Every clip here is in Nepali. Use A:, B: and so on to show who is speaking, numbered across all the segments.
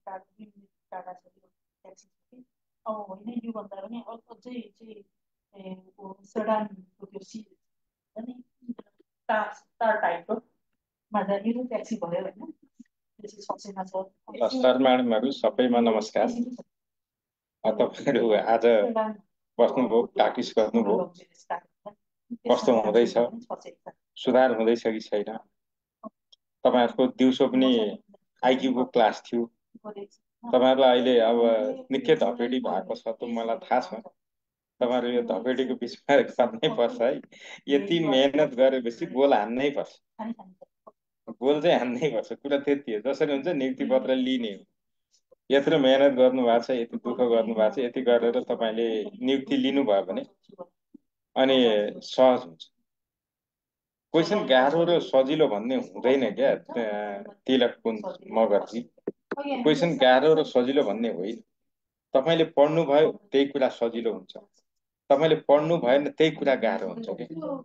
A: टाढा छ यो ट्याक्सी चाहिँ अब होइन योभन्दा पनि अझै चाहिँ सेडानको त्यो सिट अनि तार टाइपको यो ट्याक्सी भयो होइन त्यसै ससेना छ
B: सर म्याडमहरू सबैमा नमस्कार। तपाईँहरू आज बस्नुभयो, प्र्याक्टिस गर्नुभयो, कस्तो हुँदैछ, सुधार हुँदैछ कि छैन? तपाईँहरूको दिउँसो पनि आइक्यूको क्लास थियो। तपाईँहरूलाई अहिले अब निकै धपेडी भएको छ त मलाई थाहा छ। तपाईँहरू यो धपेडीको बिचमा गर्नै पर्छ है। यति मेहनत गरेपछि गोल हान्नै पर्छ, गोल चाहिँ हान्नै पर्छ। कुरा त्यति हो। जसरी हुन्छ नियुक्ति पत्र लिने हो। यत्रो मेहनत गर्नुभएको छ, यति दुःख गर्नुभएको छ, यति गरेर तपाईँले नियुक्ति लिनुभयो भने अनि सहज हुन्छ। क्वेसन गाह्रो र सजिलो भन्ने हुँदैन क्या तिलक कुन मगरजी। क्वेसन गाह्रो र सजिलो भन्ने होइन। तपाईँले पढ्नुभयो त्यही कुरा सजिलो हुन्छ, तपाईँले पढ्नु भएन त्यही कुरा गाह्रो हुन्छ क्या।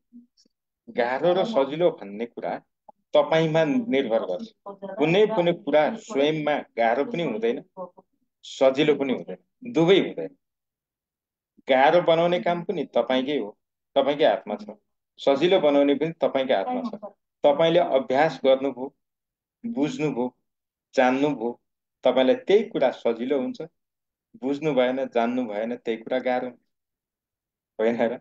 B: गाह्रो र सजिलो भन्ने कुरा तपाईमा निर्भर गर्छ। कुनै पनि कुरा स्वयंमा गाह्रो पनि हुँदैन, सजिलो पनि हुँदैन, दुवै हुँदैन। गाह्रो बनाउने काम पनि तपाईँकै हो, तपाईँकै हातमा छ। सजिलो बनाउने पनि तपाईँकै हातमा छ। तपाईँले अभ्यास गर्नुभयो, बुझ्नुभयो, जान्नुभयो, तपाईँलाई त्यही कुरा सजिलो हुन्छ। बुझ्नु भएन, जान्नु भएन, त्यही कुरा गाह्रो होइन र?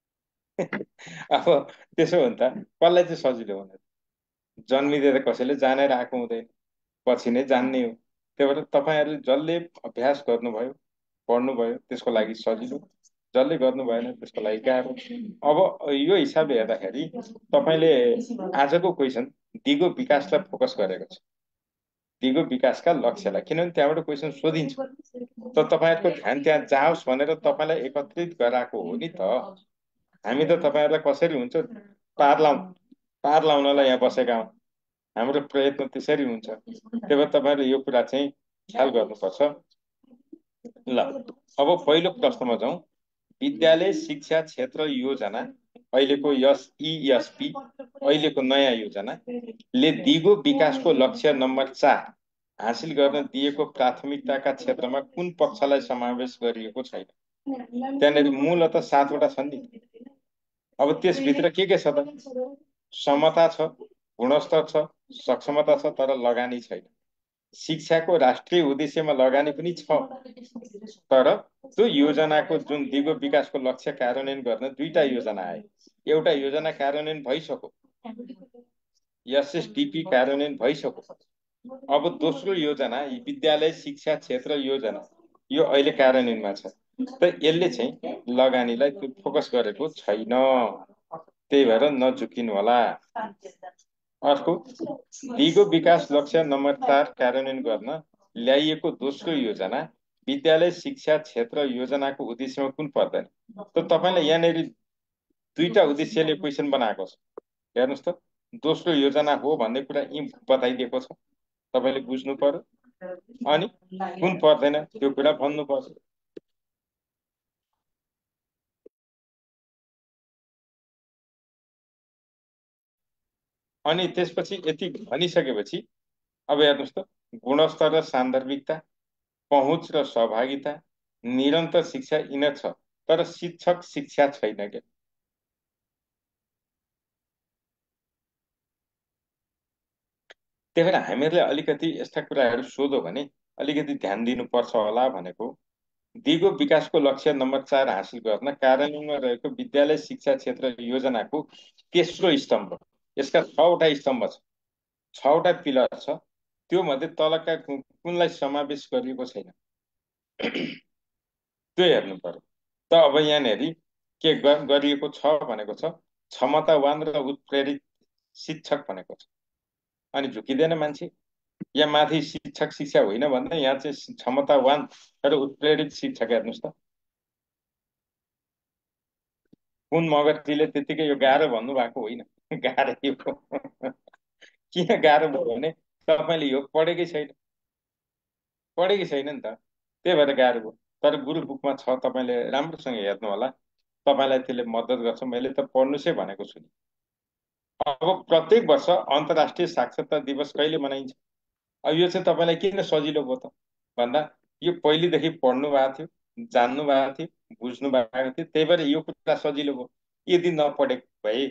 B: अब त्यसो हो नि त, कसलाई चाहिँ सजिलो हुने? जन्मिँदै त कसैले जानेर आएको हुँदैन, पछि नै जान्ने हो। त्यही भएर तपाईँहरूले जसले अभ्यास गर्नुभयो, पढ्नुभयो, त्यसको लागि सजिलो, जसले गर्नु भएन त्यसको लागि गाह्रो। अब यो हिसाबले हेर्दाखेरि तपाईँले आजको क्वेसन दिगो विकासलाई फोकस गरेको छ, दिगो विकासका लक्ष्यलाई। किनभने त्यहाँबाट क्वेसन सोधिन्छ त तपाईँहरूको ध्यान त्यहाँ जाओस् भनेर तपाईँलाई एकत्रित गराएको हो नि त। हामी त तपाईँहरूलाई कसरी हुन्छ पार लाउनलाई यहाँ बसेका हौँ। हाम्रो प्रयत्न त्यसरी हुन्छ। त्यही भएर तपाईँहरूले यो कुरा चाहिँ ख्याल गर्नुपर्छ। ल, अब पहिलो प्रश्नमा जाउँ। विद्यालय शिक्षा क्षेत्र योजना, अहिलेको ESP, अहिलेको नयाँ योजनाले दिगो विकासको लक्ष्य नम्बर 4 हासिल गर्न दिएको प्राथमिकताका क्षेत्रमा कुन पक्षलाई समावेश गरिएको छैन? त्यहाँनिर मूलतः 7 वटा छन् नि। अब त्यसभित्र के छ त? समता छ, गुणस्तर छ, सक्षमता छ, तर लगानी छैन। शिक्षाको राष्ट्रिय उद्देश्यमा लगानी पनि छ, तर त्यो योजनाको जुन दिगो विकासको लक्ष्य कार्यान्वयन गर्न दुईटा योजना आए। एउटा योजना कार्यान्वयन भइसक्यो, SSDP कार्यान्वयन भइसक्यो। अब दोस्रो योजना विद्यालय शिक्षा क्षेत्र योजना, यो अहिले कार्यान्वयनमा छ। त यसले चाहिँ लगानीलाई फोकस गरेको छैन, त्यही भएर नझुकिनु होला। अर्को, दिगो विकास लक्ष्य नम्बर 4 कार्यान्वयन गर्न ल्याइएको दोस्रो योजना विद्यालय शिक्षा क्षेत्र योजनाको उद्देश्यमा कुन पर्दैन? त तपाईलाई यहाँनिर दुईटा उद्देश्यले क्वेसन बनाएको छ। हेर्नुहोस् त, दोस्रो योजना हो भन्ने कुरा यी बताइदिएको छ, तपाईले बुझ्नु पर्यो। अनि कुन पर्दैन त्यो कुरा भन्नु पर्छ। अनि त्यसपछि यति भनिसकेपछि अब हेर्नुहोस् त, गुणस्तर र सान्दर्भिकता, पहुँच र सहभागिता, निरन्तर शिक्षा यिनीहरू छ, तर शिक्षक शिक्षा छैन क्या। त्यही भएर हामीहरूले अलिकति यस्ता कुराहरू सोध्यो भने अलिकति ध्यान दिनुपर्छ होला भनेको। दिगो विकासको लक्ष्य नम्बर 4 हासिल गर्न कार्यान्वयनमा रहेको विद्यालय शिक्षा क्षेत्र योजनाको तेस्रो स्तम्भ, यसका 6 वटा स्तम्भ छ, 6 वटा पिलर छ, त्यो मध्ये तलका कुनलाई समावेश गरिएको छैन त्यो हेर्नु पर्यो। त अब यहाँनिर के गरिएको छ भनेको छ, क्षमतावान र उत्प्रेरित शिक्षक भनेको छ। अनि झुकिँदैन मान्छे, यहाँ माथि शिक्षक शिक्षा होइन भन्दा यहाँ चाहिँ क्षमतावान र उत्प्रेरित शिक्षक। हेर्नुहोस् त, कुन मगरजीले त्यतिकै यो गाह्रो भन्नुभएको होइन, गाह्रै हो। किन गाह्रो भयो भने तपाईँले यो पढेकै छैन, पढेकै छैन नि त, त्यही भएर गाह्रो भयो। तर गुरु बुकमा छ, तपाईँले राम्रोसँग हेर्नु होला, तपाईँलाई त्यसले मद्दत गर्छ। मैले त पढ्नुसै भनेको छु नि। अब प्रत्येक वर्ष अन्तर्राष्ट्रिय साक्षरता दिवस कहिले मनाइन्छ? अब यो चाहिँ तपाईँलाई किन सजिलो भयो त भन्दा यो पहिलेदेखि पढ्नु भएको थियो, जान्नु भएको थियो, बुझ्नु भएको थियो, त्यही भएर यो कुरा सजिलो भयो। यदि नपढेको भए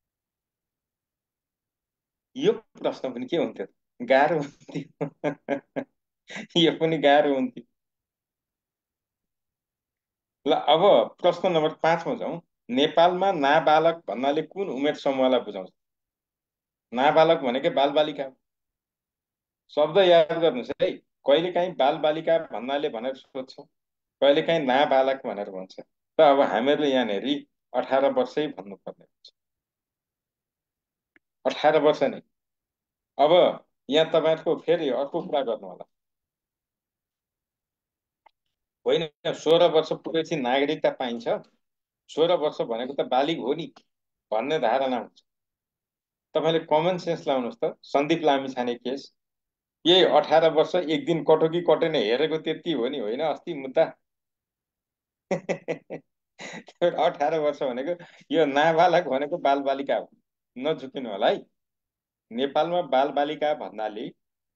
B: यो प्रश्न पनि के हुन्थ्यो, गाह्रो हुन्थ्यो। यो पनि गाह्रो हुन्थ्यो। ल अब प्रश्न नम्बर 5 मा जाउँ। नेपालमा नाबालक भन्नाले कुन उमेर समूहलाई बुझाउँछ? नाबालक भनेकै बालबालिका हो। शब्द याद गर्नुहोस् है। कहिलेकाहीँ बालबालिका भन्नाले भनेर सोध्छ, कहिलेकाहीँ नाबालक भनेर भन्छ। त अब हामीहरूले यहाँनिर 18 वर्षै भन्नुपर्ने हुन्छ। 18 वर्ष नै। अब यहाँ तपाईँहरूको फेरि अर्को कुरा गर्नु होला, होइन 16 वर्ष पुगेपछि नागरिकता पाइन्छ, 16 वर्ष भनेको त बालिग हो नि भन्ने धारणा हुन्छ। तपाईँले कमन सेन्स लाउनुहोस् त। सन्दीप लामिछाने केस, यही 18 वर्ष एक दिन कटो कि कटेन हेरेको त्यति हो नि, होइन अस्ति मुद्दा। 18 वर्ष भनेको यो नाबालक भनेको बालबालिका हो, नझुकिनु होला है। नेपालमा बालबालिका भन्नाले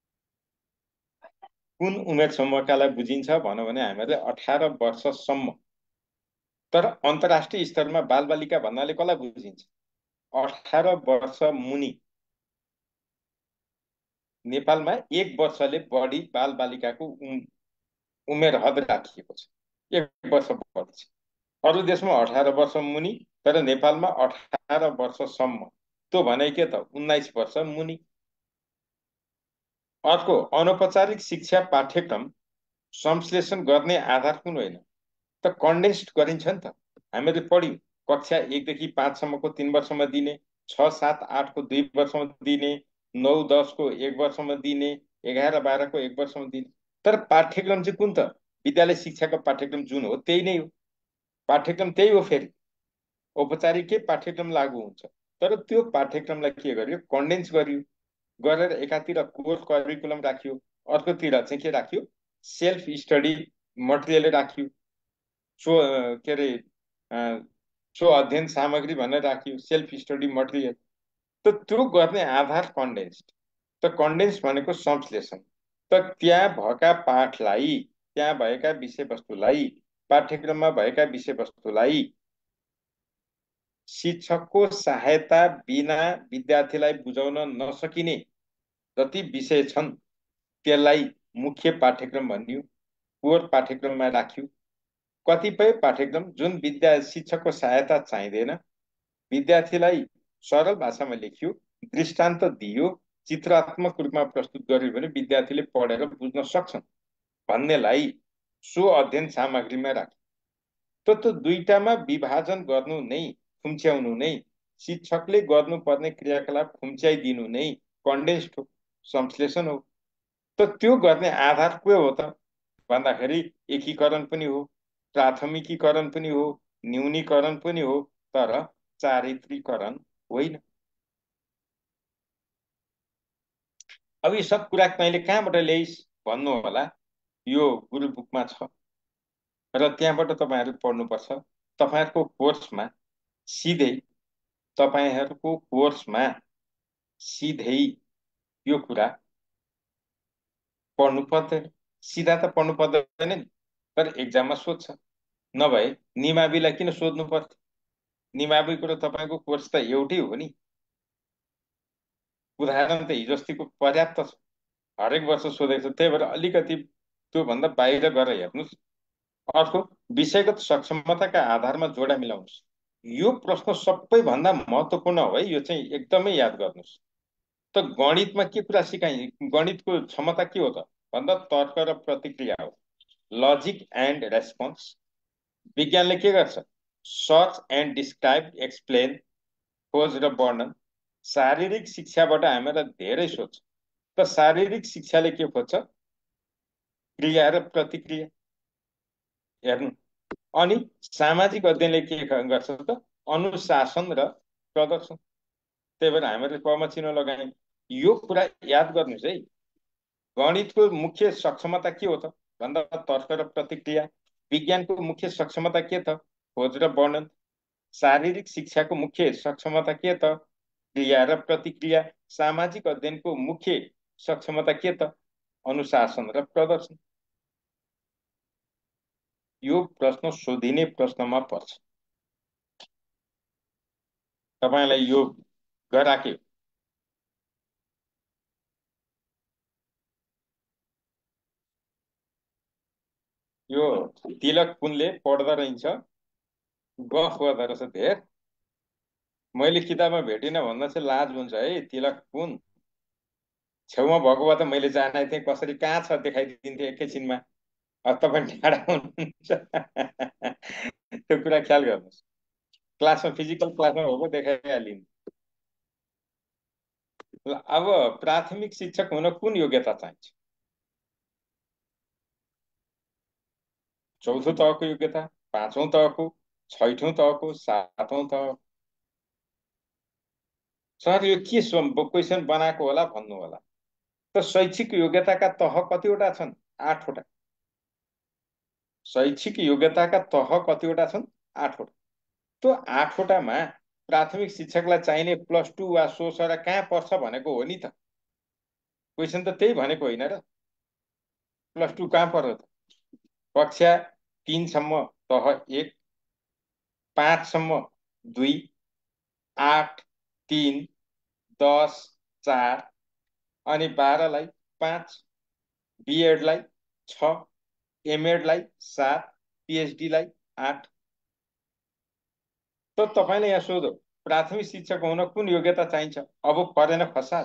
B: कुन उमेर समूहकालाई बुझिन्छ भनौँ भने हामीहरूले 18 वर्षसम्म। तर अन्तर्राष्ट्रिय स्तरमा बालबालिका भन्नाले कसलाई बुझिन्छ? 18 वर्ष मुनि। नेपालमा 1 वर्षले बढी बालबालिकाको उमेर हद राखिएको छ, 1 वर्ष बढी छ। अरू देशमा 18 वर्ष मुनि, तर नेपालमा 18 वर्षसम्म। त्यो भने के त 19 वर्ष मुनि। अर्को, अनौपचारिक शिक्षा पाठ्यक्रम संश्लेषण गर्ने आधार कुन होइन? त कन्डेन्स्ड गरिन्छ नि त। हामीले पढ्यौँ कक्षा 1 देखि 5 सम्मको 3 वर्षमा दिने, 6, 7, 8 को 2 वर्षमा दिने, 9, 10 को 1 वर्षमा दिने, 11, 12 को 1 वर्षमा दिने। तर पाठ्यक्रम चाहिँ कुन त? विद्यालय शिक्षाको पाठ्यक्रम जुन हो त्यही नै हो। पाठ्यक्रम त्यही हो। फेरि औपचारिकै पाठ्यक्रम लागू हुन्छ, तर त्यो पाठ्यक्रमलाई के गर्यो? कन्डेन्स गर्यो, गरेर एकातिर कोर करिकुलम राखियो, अर्कोतिर चाहिँ के राखियो? सेल्फ स्टडी मटेरियल राखियो, के अरे सो अध्ययन सामग्री भनेर राखियो, सेल्फ स्टडी मटेरियल। त त्यो गर्ने आधार कन्डेन्स्ड। त कन्डेन्स भनेको संश्लेषण। त त्यहाँ भएका पाठलाई, त्यहाँ भएका विषयवस्तुलाई, पाठ्यक्रममा भएका विषयवस्तुलाई शिक्षकको सहायता बिना विद्यार्थीलाई बुझाउन नसकिने जति विषय छन् त्यसलाई मुख्य पाठ्यक्रम भनियो, कोर पाठ्यक्रममा राखियो। कतिपय पाठ्यक्रम जुन शिक्षकको सहायता चाहिँदैन, विद्यार्थीलाई सरल भाषामा लेखियो, दृष्टान्त दियो, चित्रात्मक रूपमा प्रस्तुत गर्यो भने विद्यार्थीले पढेर बुझ्न सक्छन् भन्नेलाई सो अध्ययन सामग्रीमा राख्यो। त त्यो दुईटामा विभाजन गर्नु नै, खुम्च्याउनु नै, शिक्षकले गर्नुपर्ने क्रियाकलाप खुम्च्याइदिनु नै कन्डेन्स्ड हो, संश्लेषण हो। त त्यो गर्ने आधार के हो त भन्दाखेरि एकीकरण पनि हो, प्राथमिकीकरण पनि हो, न्यूनीकरण पनि हो, तर चारित्रीकरण होइन। अब यो सब कुरा मैले कहाँबाट ल्याइस् भन्नु होला, यो गुरु बुकमा छ र त्यहाँबाट तपाईँहरू पढ्नुपर्छ। तपाईँहरूको कोर्समा सिधै, तपाईँहरूको कोर्समा सिधै यो कुरा पढ्नु पर्दैन। सिधा त पढ्नु पर्दैन नि, तर एक्जाममा सोध्छ। नभए निमाविलाई किन सोध्नु पर्थ्यो? निमाविको र तपाईँको कोर्स त एउटै हो नि। उदाहरण त हिजो अस्तिको पर्याप्त छ, हरेक वर्ष सोधेको छ। त्यही भएर अलिकति त्योभन्दा बाहिर गएर हेर्नुहोस्। अर्को, विषयगत सक्षमताका आधारमा जोडा मिलाउनुहोस्। यो प्रश्न सबैभन्दा महत्त्वपूर्ण हो है, यो चाहिँ एकदमै याद गर्नुहोस्। त गणितमा के कुरा सिकाइ, गणितको क्षमता के हो त भन्दा तर्क र प्रतिक्रिया हो, लजिक एन्ड रेस्पोन्स। विज्ञानले के गर्छ? सर्च एन्ड डिस्क्राइब, एक्सप्लेन, खोज र वर्णन। शारीरिक शिक्षाबाट हामीलाई धेरै सोध्छ। त शारीरिक शिक्षाले के खोज्छ? क्रिया र प्रतिक्रिया। हेर्नु, अनि सामाजिक अध्ययनले के गर्छ त? अनुशासन र प्रदर्शन। त्यही भएर हामीले कमा चिनो लगायौँ। यो कुरा याद गर्नुहोस् है। गणितको मुख्य सक्षमता के हो त भन्दा तर्क र प्रतिक्रिया। विज्ञानको मुख्य सक्षमता के त? खोज र वर्णन। शारीरिक शिक्षाको मुख्य सक्षमता के त? क्रिया र प्रतिक्रिया। सामाजिक अध्ययनको मुख्य सक्षमता के त? अनुशासन र प्रदर्शन। यो प्रश्न सोधिने प्रश्नमा पर्छ। तपाईलाई यो गराके यो तिलक कुनले पढ्दा रहन्छ, गफ गर्दा रहेछ धेर। मैले किताबमा भेटिनँ भन्दा चाहिँ लाज हुन्छ है। तिलक कुन छेउमा भएको भए त मैले जाने थिएँ, कसरी कहाँ छ देखाइदिन्थेँ एकैछिनमा। अब तपाईँ टाढा हुनुहुन्छ। त्यो कुरा ख्याल गर्नुहोस्। क्लासमा फिजिकल क्लासमा भएको देखाइहालिन्। अब प्राथमिक शिक्षक हुन कुन योग्यता चाहिन्छ? चौथो तहको योग्यता, पाँचौं तहको, छैठौं तहको, सातौं तह? सर यो के क्वेसन बनाएको होला भन्नु होला। त शैक्षिक योग्यताका तह कतिवटा छन्? 8 वटा। शैक्षिक योग्यताका तह कतिवटा छन्? 8 वटा। त्यो 8 वटामा प्राथमिक शिक्षकलाई चाहिने +2 वा सो सर कहाँ पर्छ भनेको हो नि त। क्वेसन त त्यही भनेको होइन र। +2 कहाँ पर्छ त? कक्षा 3 सम्म तह 1, 5 सम्म 2, 8, 3, 10, 4 अनि 12 लाई 5, बीएड लाई 6, एमएड लाई 7, पीएचडी लाई 8। त तपाईले यहाँ सोधो प्राथमिक शिक्षक हुन कुन योग्यता चाहिन्छ? अब परेन फसाद।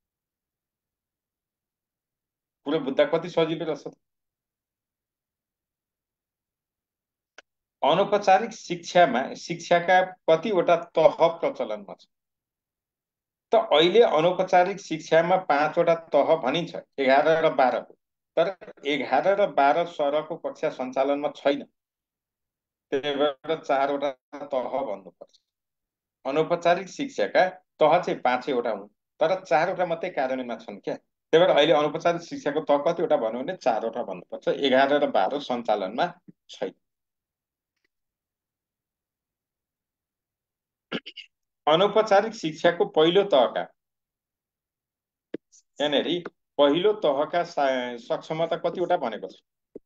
B: पुरो बुझ्दा कति सजिलो रहेछ। अनौपचारिक शिक्षाका कतिवटा तह प्रचलनमा छ? त अहिले अनौपचारिक शिक्षामा 5 वटा तह भनिन्छ, 11 र 12 को। तर 11 र 12 सरको कक्षा सञ्चालनमा छैन। त्यही भएर 4 वटा तह भन्नुपर्छ। अनौपचारिक शिक्षाका तह चाहिँ 5 वटा हुन्, तर 4 वटा मात्रै कार्यान्वयनमा छन् क्या। त्यही भएर अहिले अनौपचारिक शिक्षाको तह कतिवटा भन्यो भने 4 वटा भन्नुपर्छ। 11 र 12 सञ्चालनमा छैन। अनौपचारिक शिक्षाको पहिलो तहका यहाँनिर पहिलो तहका सक्षमता कतिवटा भनेको छ?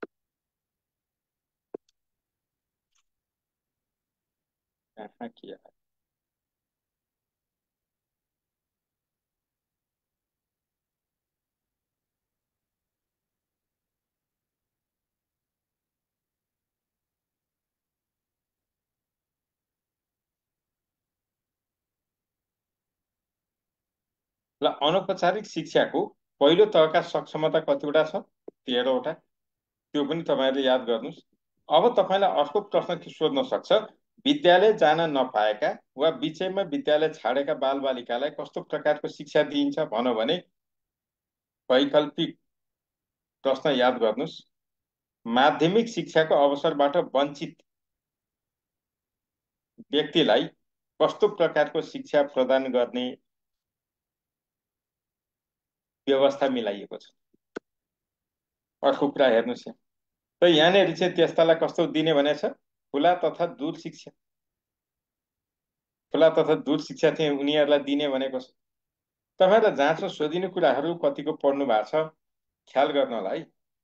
B: ल अनौपचारिक शिक्षाको पहिलो तहका सक्षमता कतिवटा छ? 13 वटा। त्यो पनि तपाईहरुले याद गर्नुस्। अब तपाईलाई अर्को प्रश्न के सोध्न सक्छ? विद्यालय जान नपाएका वा बीचैमा विद्यालय छाडेका बालबालिकालाई कस्तो प्रकारको शिक्षा दिइन्छ भनौं भने वैकल्पिक प्रश्न याद गर्नुस्। माध्यमिक शिक्षाको अवसरबाट वञ्चित व्यक्तिलाई कस्तो प्रकारको शिक्षा प्रदान गर्ने व्यवस्था मिलाइएको छ? अर्को कुरा हेर्नुस्। त यहाँनिर चाहिँ त्यस्तालाई कस्तो दिने भनेको छ? खुला तथा दूर शिक्षा। खुला तथा दूर शिक्षा चाहिँ उनीहरूलाई दिने भनेको छ। तपाईहरुलाई जाँचो सोधिने कुराहरू कतिको पढ्नु भएको छ ख्याल गर्नु होला है।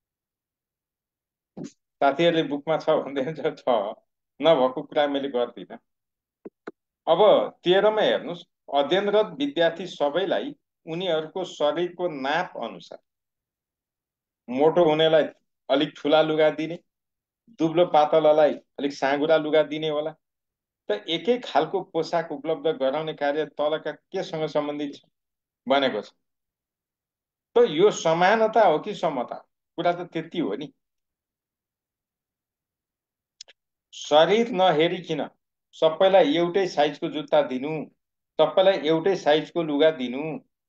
B: साथीहरुले बुकमा छ भन्दै छ, नभएको कुरा मैले गर्दिन। अब 13 मा हेर्नुस्, अध्ययनरत विद्यार्थी सबैलाई उनीहरूको शरीरको नाप अनुसार मोटो हुनेलाई अलिक ठूला लुगा दिने, दुब्लो पातलालाई अलिक साँगुरा लुगा दिने होला। त एकै खालको पोसाक उपलब्ध गराउने कार्य तलका केसँग सम्बन्धित छ भनेको छ? त यो समानता हो कि समता? कुरा त त्यति हो नि। शरीर नहेरिकिन सबैलाई एउटै साइजको जुत्ता दिनु, सबैलाई एउटै साइजको लुगा दिनु,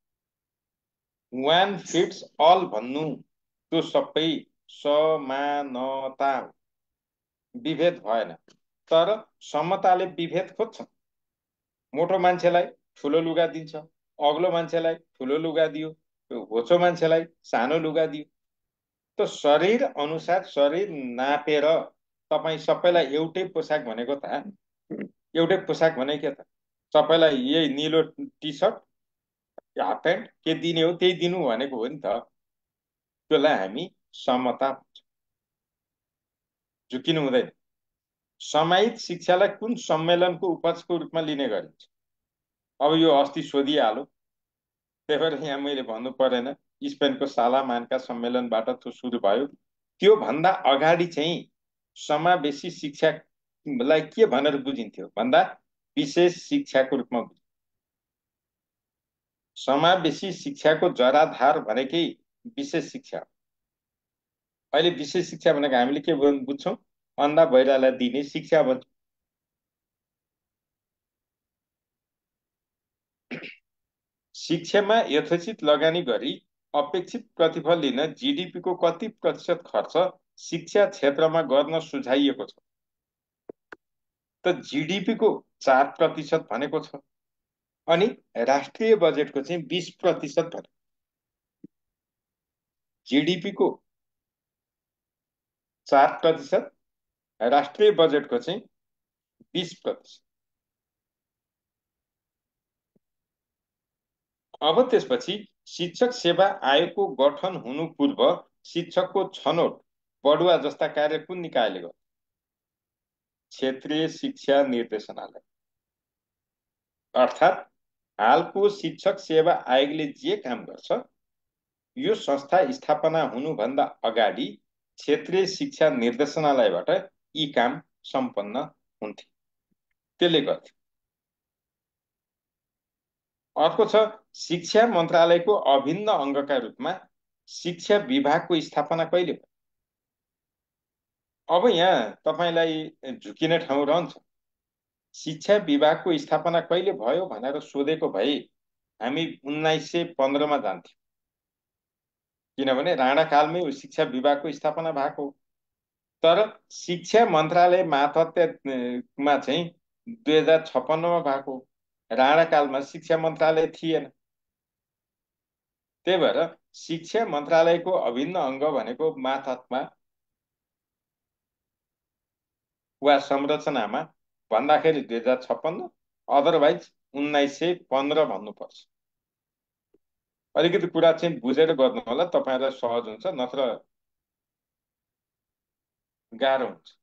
B: वान फिट्स अल भन्नु, त्यो सबै समानता हो, विभेद भएन। तर समताले विभेद खोज्छ। मोटो मान्छेलाई ठुलो लुगा दिन्छ, अग्लो मान्छेलाई ठुलो लुगा दियो, होचो मान्छेलाई सानो लुगा दियो। त शरीर अनुसार शरीर नापेर तपाई सबैलाई एउटै पोसाक भनेको त एउटै पोसाक भने के त? सबैलाई यही नीलो टी-सर्ट हाफ प्यान्ट के दिने हो त्यही दिनु भनेको हो नि त। त्यसलाई हामी समता भन्छौँ। झुकिनु हुँदैन। समाहित शिक्षालाई कुन सम्मेलनको उपजको रूपमा लिने गरिन्छ? अब यो अस्ति सोधिहाल्यो, त्यही भएर यहाँ मैले भन्नु परेन। स्पेनको सालामानका सम्मेलनबाट त्यो सुरु भयो। त्यो भन्दा अगाडि चाहिँ समावेशी शिक्षालाई के भनेर बुझिन्थ्यो भन्दा विशेष शिक्षाको रूपमा बुझिन्थ्यो। समावेशी शिक्षाको जराधार भनेकै विशेष शिक्षा हो। अहिले विशेष शिक्षा भनेको हामीले के बुझ्छौँ? अन्धा बहिरालाई दिने शिक्षा भन्छौँ। शिक्षामा यथोचित लगानी गरी अपेक्षित प्रतिफल लिन जीडीपीको कति प्रतिशत खर्च शिक्षा क्षेत्रमा गर्न सुझाइएको छ? त जीडीपीको 4% भनेको छ, अनि राष्ट्रिय बजेटको चाहिँ 20% भने। जीडीपीको 4%, राष्ट्रिय बजेटको चाहिँ 20%। अब त्यसपछि शिक्षक सेवा आयोगको गठन हुनु पूर्व शिक्षकको छनौट बढुवा जस्ता कार्य कुन निकायले गर्छ? क्षेत्रीय शिक्षा निर्देशनालय। अर्थात् हालको शिक्षक सेवा आयोगले जे काम गर्छ, यो संस्था स्थापना हुनुभन्दा अगाडि क्षेत्रीय शिक्षा निर्देशनालयबाट यी काम सम्पन्न हुन्थे, त्यसले गर्थे। अर्को छ शिक्षा मन्त्रालयको अभिन्न अङ्गका रूपमा शिक्षा विभागको स्थापना कहिले भयो? अब यहाँ तपाईलाई झुकिने ठाउँ रहन्छ। शिक्षा विभागको स्थापना कहिले भयो भनेर सोधेको भए हामी 1915 मा जान्थ्यौँ, किनभने राणाकालमै शिक्षा विभागको स्थापना भएको। तर शिक्षा मन्त्रालय मातहतमा चाहिँ 2056 मा भएको। राणाकालमा शिक्षा मन्त्रालय थिएन। त्यही भएर शिक्षा मन्त्रालयको अभिन्न अङ्ग भनेको मातहतमा वा संरचनामा भन्दाखेरि 2056, अदरवाइज 1915 भन्नुपर्छ। अलिकति कुरा चाहिँ बुझेर गर्नु होला, तपाईहरुलाई सहज हुन्छ, नत्र गाह्रो हुन्छ।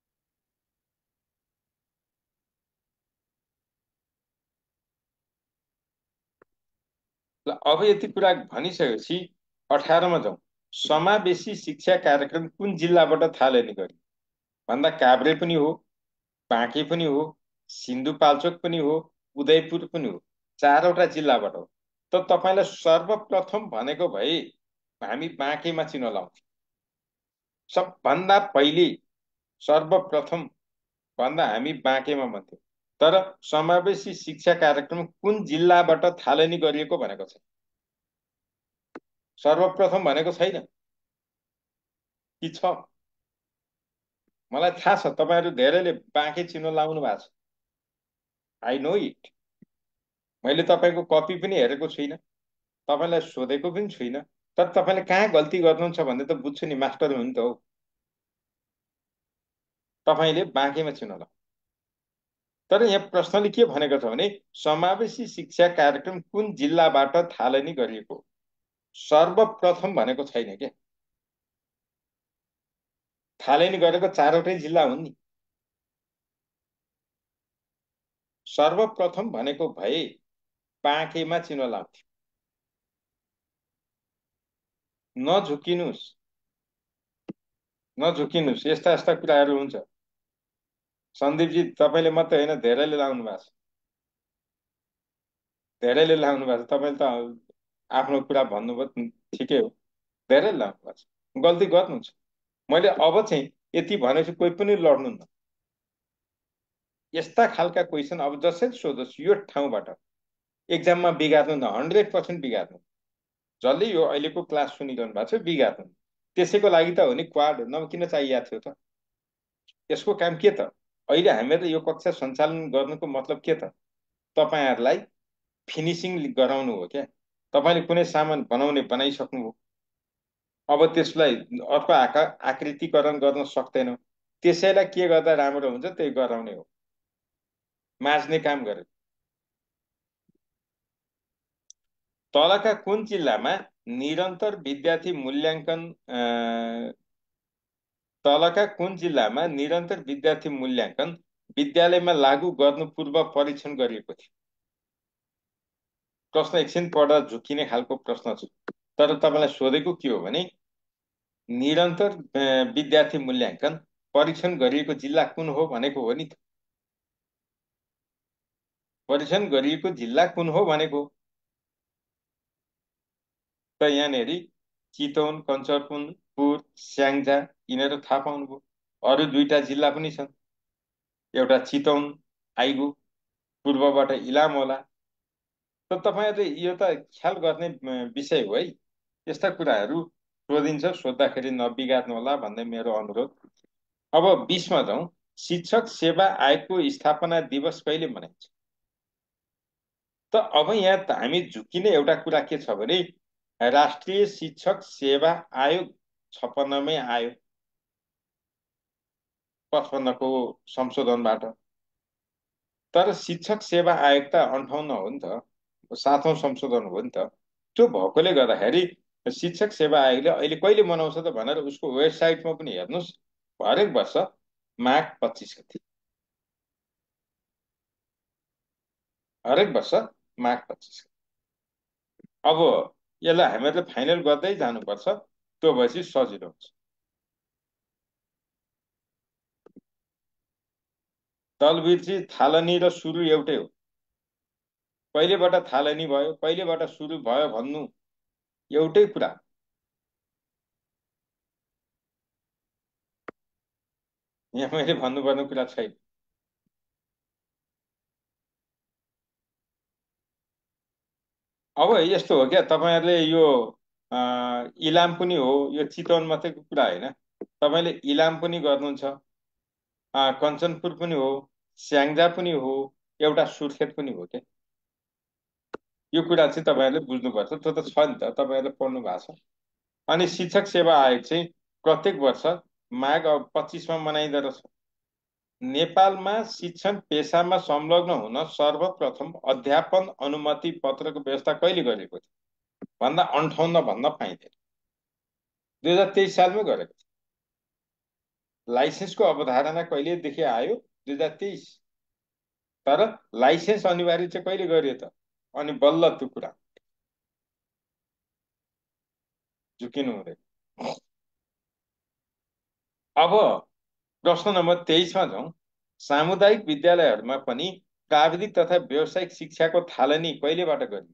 B: ल अब यति कुरा भनिसकेपछि 18 मा जाउँ। समावेशी शिक्षा कार्यक्रम कुन जिल्लाबाट थालनी गरियो भन्दा काभ्रे पनि हो, बाँके पनि हो, सिन्धुपाल्चोक पनि हो, उदयपुर पनि हो। 4वटा जिल्लाबाट हो। त तपाईलाई सर्वप्रथम भनेको भए हामी बाँकेमा चिनो लाउँथ्यौं। सबभन्दा पहिले सर्वप्रथम भन्दा हामी बाँकेमा भन्थ्यौं। तर समावेशी शिक्षा कार्यक्रम कुन जिल्लाबाट थालनी गरिएको भनेको छ। सर्वप्रथम भनेको छैन कि छ? मलाई थाहा छ तपाईहरु धेरैले बाँके चिनो लाउनु भएको छ। I know it. मैले तपाईको कपी पनि हेरेको छुइनँ, तपाईलाई सोधेको पनि छुइनँ। तर तपाईले कहाँ गल्ती गर्नुहुन्छ भन्ने त बुझ्छु नि, मास्टर हुनु त हो। तपाईले बाँकेमा चिनो लाउनु। तर यहाँ प्रश्नले के भनेको छ भने समावेशी शिक्षा कार्यक्रम कुन जिल्लाबाट थालनी गरिएको? सर्वप्रथम भनेको छैन के। थालनी गरेको 4वटै जिल्ला हुन् नि। सर्वप्रथम भनेको भए बाँकेमा चिनो लाउँथ्यो। नझुकिनुस्, नझुकिनुस्, यस्ता यस्ता कुराहरू हुन्छ। सन्दीपजी तपाईले मात्रै हैन, धेरैले लाउनु भएको छ। धेरैले लाउनु भएको छ। तपाईले त आफ्नो कुरा भन्नुभयो, ठिकै हो। धेरैले लाउनु भएको छ। गल्ती गर्नुहुन्छ। मैले अब चाहिँ यति भनेपछि कोही पनि लड्नुहुन्न। यस्ता खालका क्वेशन अब जसरी सोधोस् यो ठाउँबाट एक्जाममा बिगार्नु न, 100% बिगार्नु। जसले यो अहिलेको क्लास सुनिरहनु भएको छ बिगार्नु। त्यसैको लागि त हो नि क्वाड, नभए किन चाहिएको थियो त? यसको काम के त? अहिले हामीले यो कक्षा सञ्चालन गर्नुको मतलब के त? तपाईहरुलाई फिनिशिङ गराउनु हो क्या। तपाईले कुनै सामान बनाइसक्नुभयो, अब त्यसलाई अर्को आकृतिकरण गर्न सक्दैन। त्यसैलाई के गर्दा राम्रो हुन्छ त्यही गराउने हो, माझ्ने काम गरे। तलका कुन जिल्लामा निरन्तर विद्यार्थी मूल्याङ्कन तलका कुन जिल्लामा निरन्तर विद्यार्थी मूल्याङ्कन विद्यालयमा लागू गर्नु पूर्व परीक्षण गरिएको थियो? प्रश्न एकछिन पढ्दा झुकिने खालको प्रश्न छ, तर तपाईँलाई सोधेको के हो भने निरन्तर विद्यार्थी मूल्याङ्कन परीक्षण गरिएको जिल्ला कुन हो भनेको हो नि त। परीक्षण गरिएको जिल्ला कुन हो भनेको। त यहाँनिर चितवन, कञ्चनपुर, स्याङ्जा यिनीहरू थाहा पाउनुभयो। अरू दुईटा जिल्ला पनि छन्, एउटा चितवन आइगो, पूर्वबाट इलाम होला। त तपाईँहरूले यो त ख्याल गर्ने विषय हो है। यस्ता कुराहरू सोधिन्छ, सोद्धाखेरि नबिगार्नु होला भन्ने मेरो अनुरोध। अब 20 मा जाउँ। शिक्षक सेवा आयोगको स्थापना दिवस कहिले मनाइन्छ? त अब यहाँ हामी झुकिने एउटा कुरा के छ भने राष्ट्रिय शिक्षक सेवा आयोग 56 मै आयो, 55 को संशोधनबाट। तर शिक्षक सेवा आयोग त 58 हो नि त, 7औं संशोधन हो नि त। त्यो भएकोले गर्दाखेरि शिक्षक सेवा आयोगले अहिले कहिले मनाउँछ त भनेर उसको वेबसाइटमा पनि हेर्नुहोस्, हरेक वर्ष माघ 25 गते, हरेक वर्ष माघ 25 गते। अब यसलाई हामीहरूले फाइनल गर्दै जानुपर्छ, त्यो भएपछि सजिलो हुन्छ। तलबिर्सी थालनी र सुरु एउटै हो। कहिलेबाट थालनी भयो, कहिलेबाट सुरु भयो भन्नु एउटै कुरा। यहाँ मैले भन्नुपर्ने कुरा छैन। अब यस्तो हो क्या, तपाईँहरूले यो इलाम पनि हो, यो चितवन मात्रैको कुरा होइन। तपाईँले इलाम पनि गर्नुहुन्छ, कञ्चनपुर पनि हो, स्याङ्जा पनि हो, एउटा सुर्खेत पनि हो क्या। यो कुरा चाहिँ तपाईँहरूले बुझ्नुपर्छ। त्यो त छ नि त, तपाईँहरूले पढ्नु भएको छ। अनि शिक्षक सेवा आयोग चाहिँ प्रत्येक वर्ष माघ 25 मा मनाइँदो रहेछ। नेपालमा शिक्षण पेसामा संलग्न हुन सर्वप्रथम अध्यापन अनुमति पत्रको व्यवस्था कहिले गरेको थियो भन्दा 58 भन्न पाइँदैन। 2023 सालमै गरेको थियो। लाइसेन्सको अवधारणा कहिलेदेखि आयो? 2023। तर लाइसेन्स अनिवार्य चाहिँ कहिले गरियो त? अनि बल्ल त्यो कुरा झुकिनु हुँदैन। अब प्रश्न नम्बर 23 मा जाउँ। सामुदायिक विद्यालयहरूमा पनि प्राविधिक तथा व्यावसायिक शिक्षाको थालनी कहिलेबाट गरियो?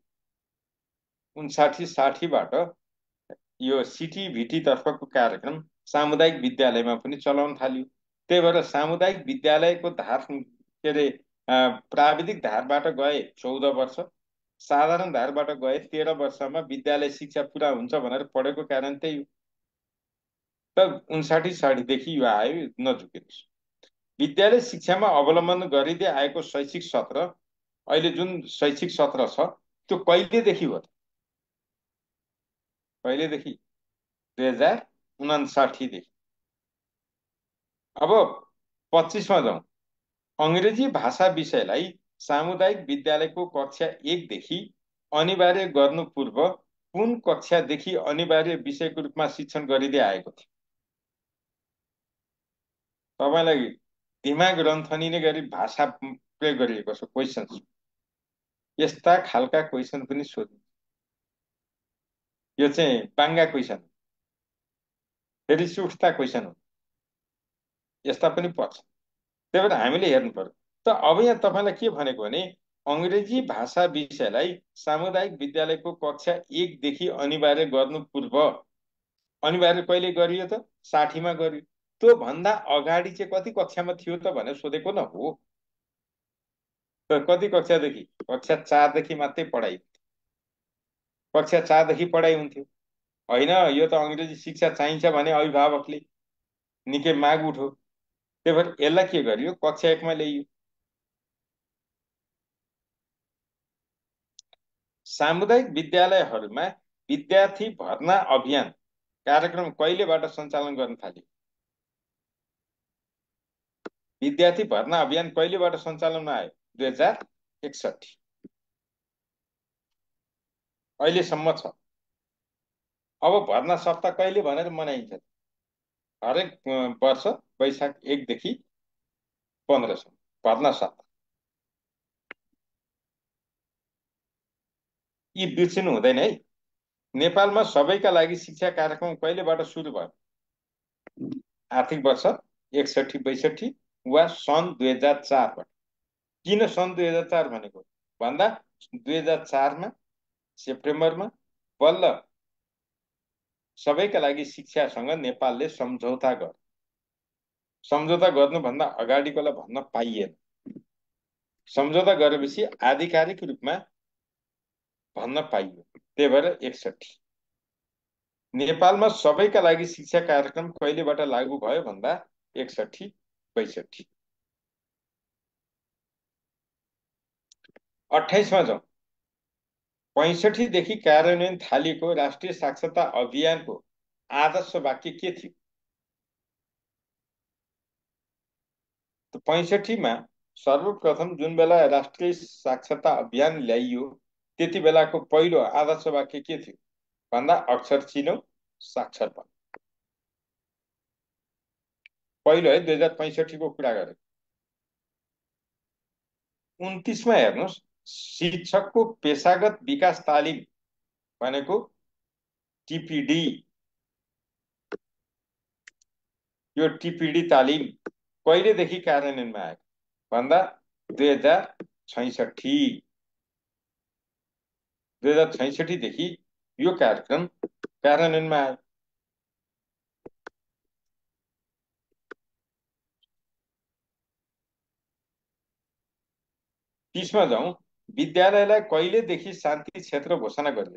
B: 59-60बाट यो सिटिभिटी तर्फको कार्यक्रम सामुदायिक विद्यालयमा पनि चलाउन थाल्यो। त्यही भएर सामुदायिक विद्यालयको धार के अरे प्राविधिक धारबाट गए 14 वर्ष, साधारण धारबाट गए 13 वर्षमा विद्यालय शिक्षा पुरा हुन्छ भनेर पढेको कारण त्यही हो। त 59-60 देखि यो आयो, नझुकिनुहोस्। विद्यालय शिक्षामा अवलम्बन गरिँदै आएको शैक्षिक सत्र, अहिले जुन शैक्षिक सत्र छ त्यो कहिलेदेखि हो त? कहिलेदेखि? 2059 देखि। अब 25 मा जाउँ। अङ्ग्रेजी भाषा विषयलाई सामुदायिक विद्यालयको कक्षा 1 देखि अनिवार्य गर्नु पूर्व कुन कक्षादेखि अनिवार्य विषयको रूपमा शिक्षण गरिँदै आएको थियो? तपाईँलाई दिमाग रन्थनिने गरी भाषा प्रयोग गरिएको छ क्वेसन। यस्ता खालका क्वेसन पनि सोध्नु। यो चाहिँ बाङ्गा क्वेसन, फेरि उठ्ता क्वेसन हो, यस्ता पनि पर्छ। त्यही भएर हामीले हेर्नु पर्यो। त अब यहाँ तपाईँलाई के भनेको भने अङ्ग्रेजी भाषा विषयलाई सामुदायिक विद्यालयको कक्षा 1 देखि अनिवार्य गर्नु पूर्व, अनिवार्य कहिले गरियो त? 60 मा गरियो। त्यो भन्दा अगाडि चाहिँ कति कक्षामा थियो त भनेर सोधेको न हो। त कति कक्षादेखि? कक्षा 4 देखि मात्रै पढाइ, कक्षा 4 देखि पढाइ हुन्थ्यो। होइन यो त अङ्ग्रेजी शिक्षा चाहिन्छ भने अभिभावकले निकै माग उठो। त्यही भएर यसलाई के गरियो? कक्षा 1 मा ल्याइयो। सामुदायिक विद्यालयहरूमा विद्यार्थी भर्ना अभियान कार्यक्रम कहिलेबाट सञ्चालन गर्न थाल्यो? विद्यार्थी भर्ना अभियान कहिलेबाट सञ्चालनमा आयो? 2061। अहिलेसम्म छ। अब भर्ना सप्ताह कहिले भनेर मनाइन्छ? हरेक वर्ष वैशाख 1 देखि 15 सम्म भर्ना सप्ताह। यी बिर्सिनु हुँदैन है। नेपालमा सबैका लागि शिक्षा कार्यक्रम कहिलेबाट सुरु भयो? आर्थिक वर्ष 61-62 वा सन् 2004बाट। किन सन् 2004 भनेको भन्दा 2004मा सेप्टेम्बरमा बल्ल सबैका लागि शिक्षासँग नेपालले सम्झौता गर्यो। सम्झौता गर्नुभन्दा अगाडिकोलाई भन्न पाइएन। सम्झौता गरेपछि आधिकारिक रूपमा भन्न पाइयो। त्यही भएर 61। नेपालमा सबैका लागि शिक्षा कार्यक्रम कहिलेबाट लागू भयो भन्दा 61-62। 28मा जाउँ। 65 देखि कार्यान्वयन थालिएको राष्ट्रिय साक्षरता अभियानको आदर्श वाक्य के थियो? 65 मा सर्वप्रथम जुन बेला राष्ट्रिय साक्षरता अभियान ल्याइयो त्यति बेलाको पहिलो आदर्श वाक्य के थियो भन्दा अक्षर चिनौ साक्षर बन। पहिलो है 2065 को कुरा गरे। 29 मा हेर्नुस्, शिक्षकको पेशागत विकास तालिम भनेको टिपिडी। यो टिपिडी तालिम कहिलेदेखि कार्यान्वयनमा आयो भन्दा 2066। 2066 देखि यो कार्यक्रम कार्यान्वयनमा आयो। तीसमा जाउँ। विद्यालयलाई कहिलेदेखि शान्ति क्षेत्र घोषणा गरियो?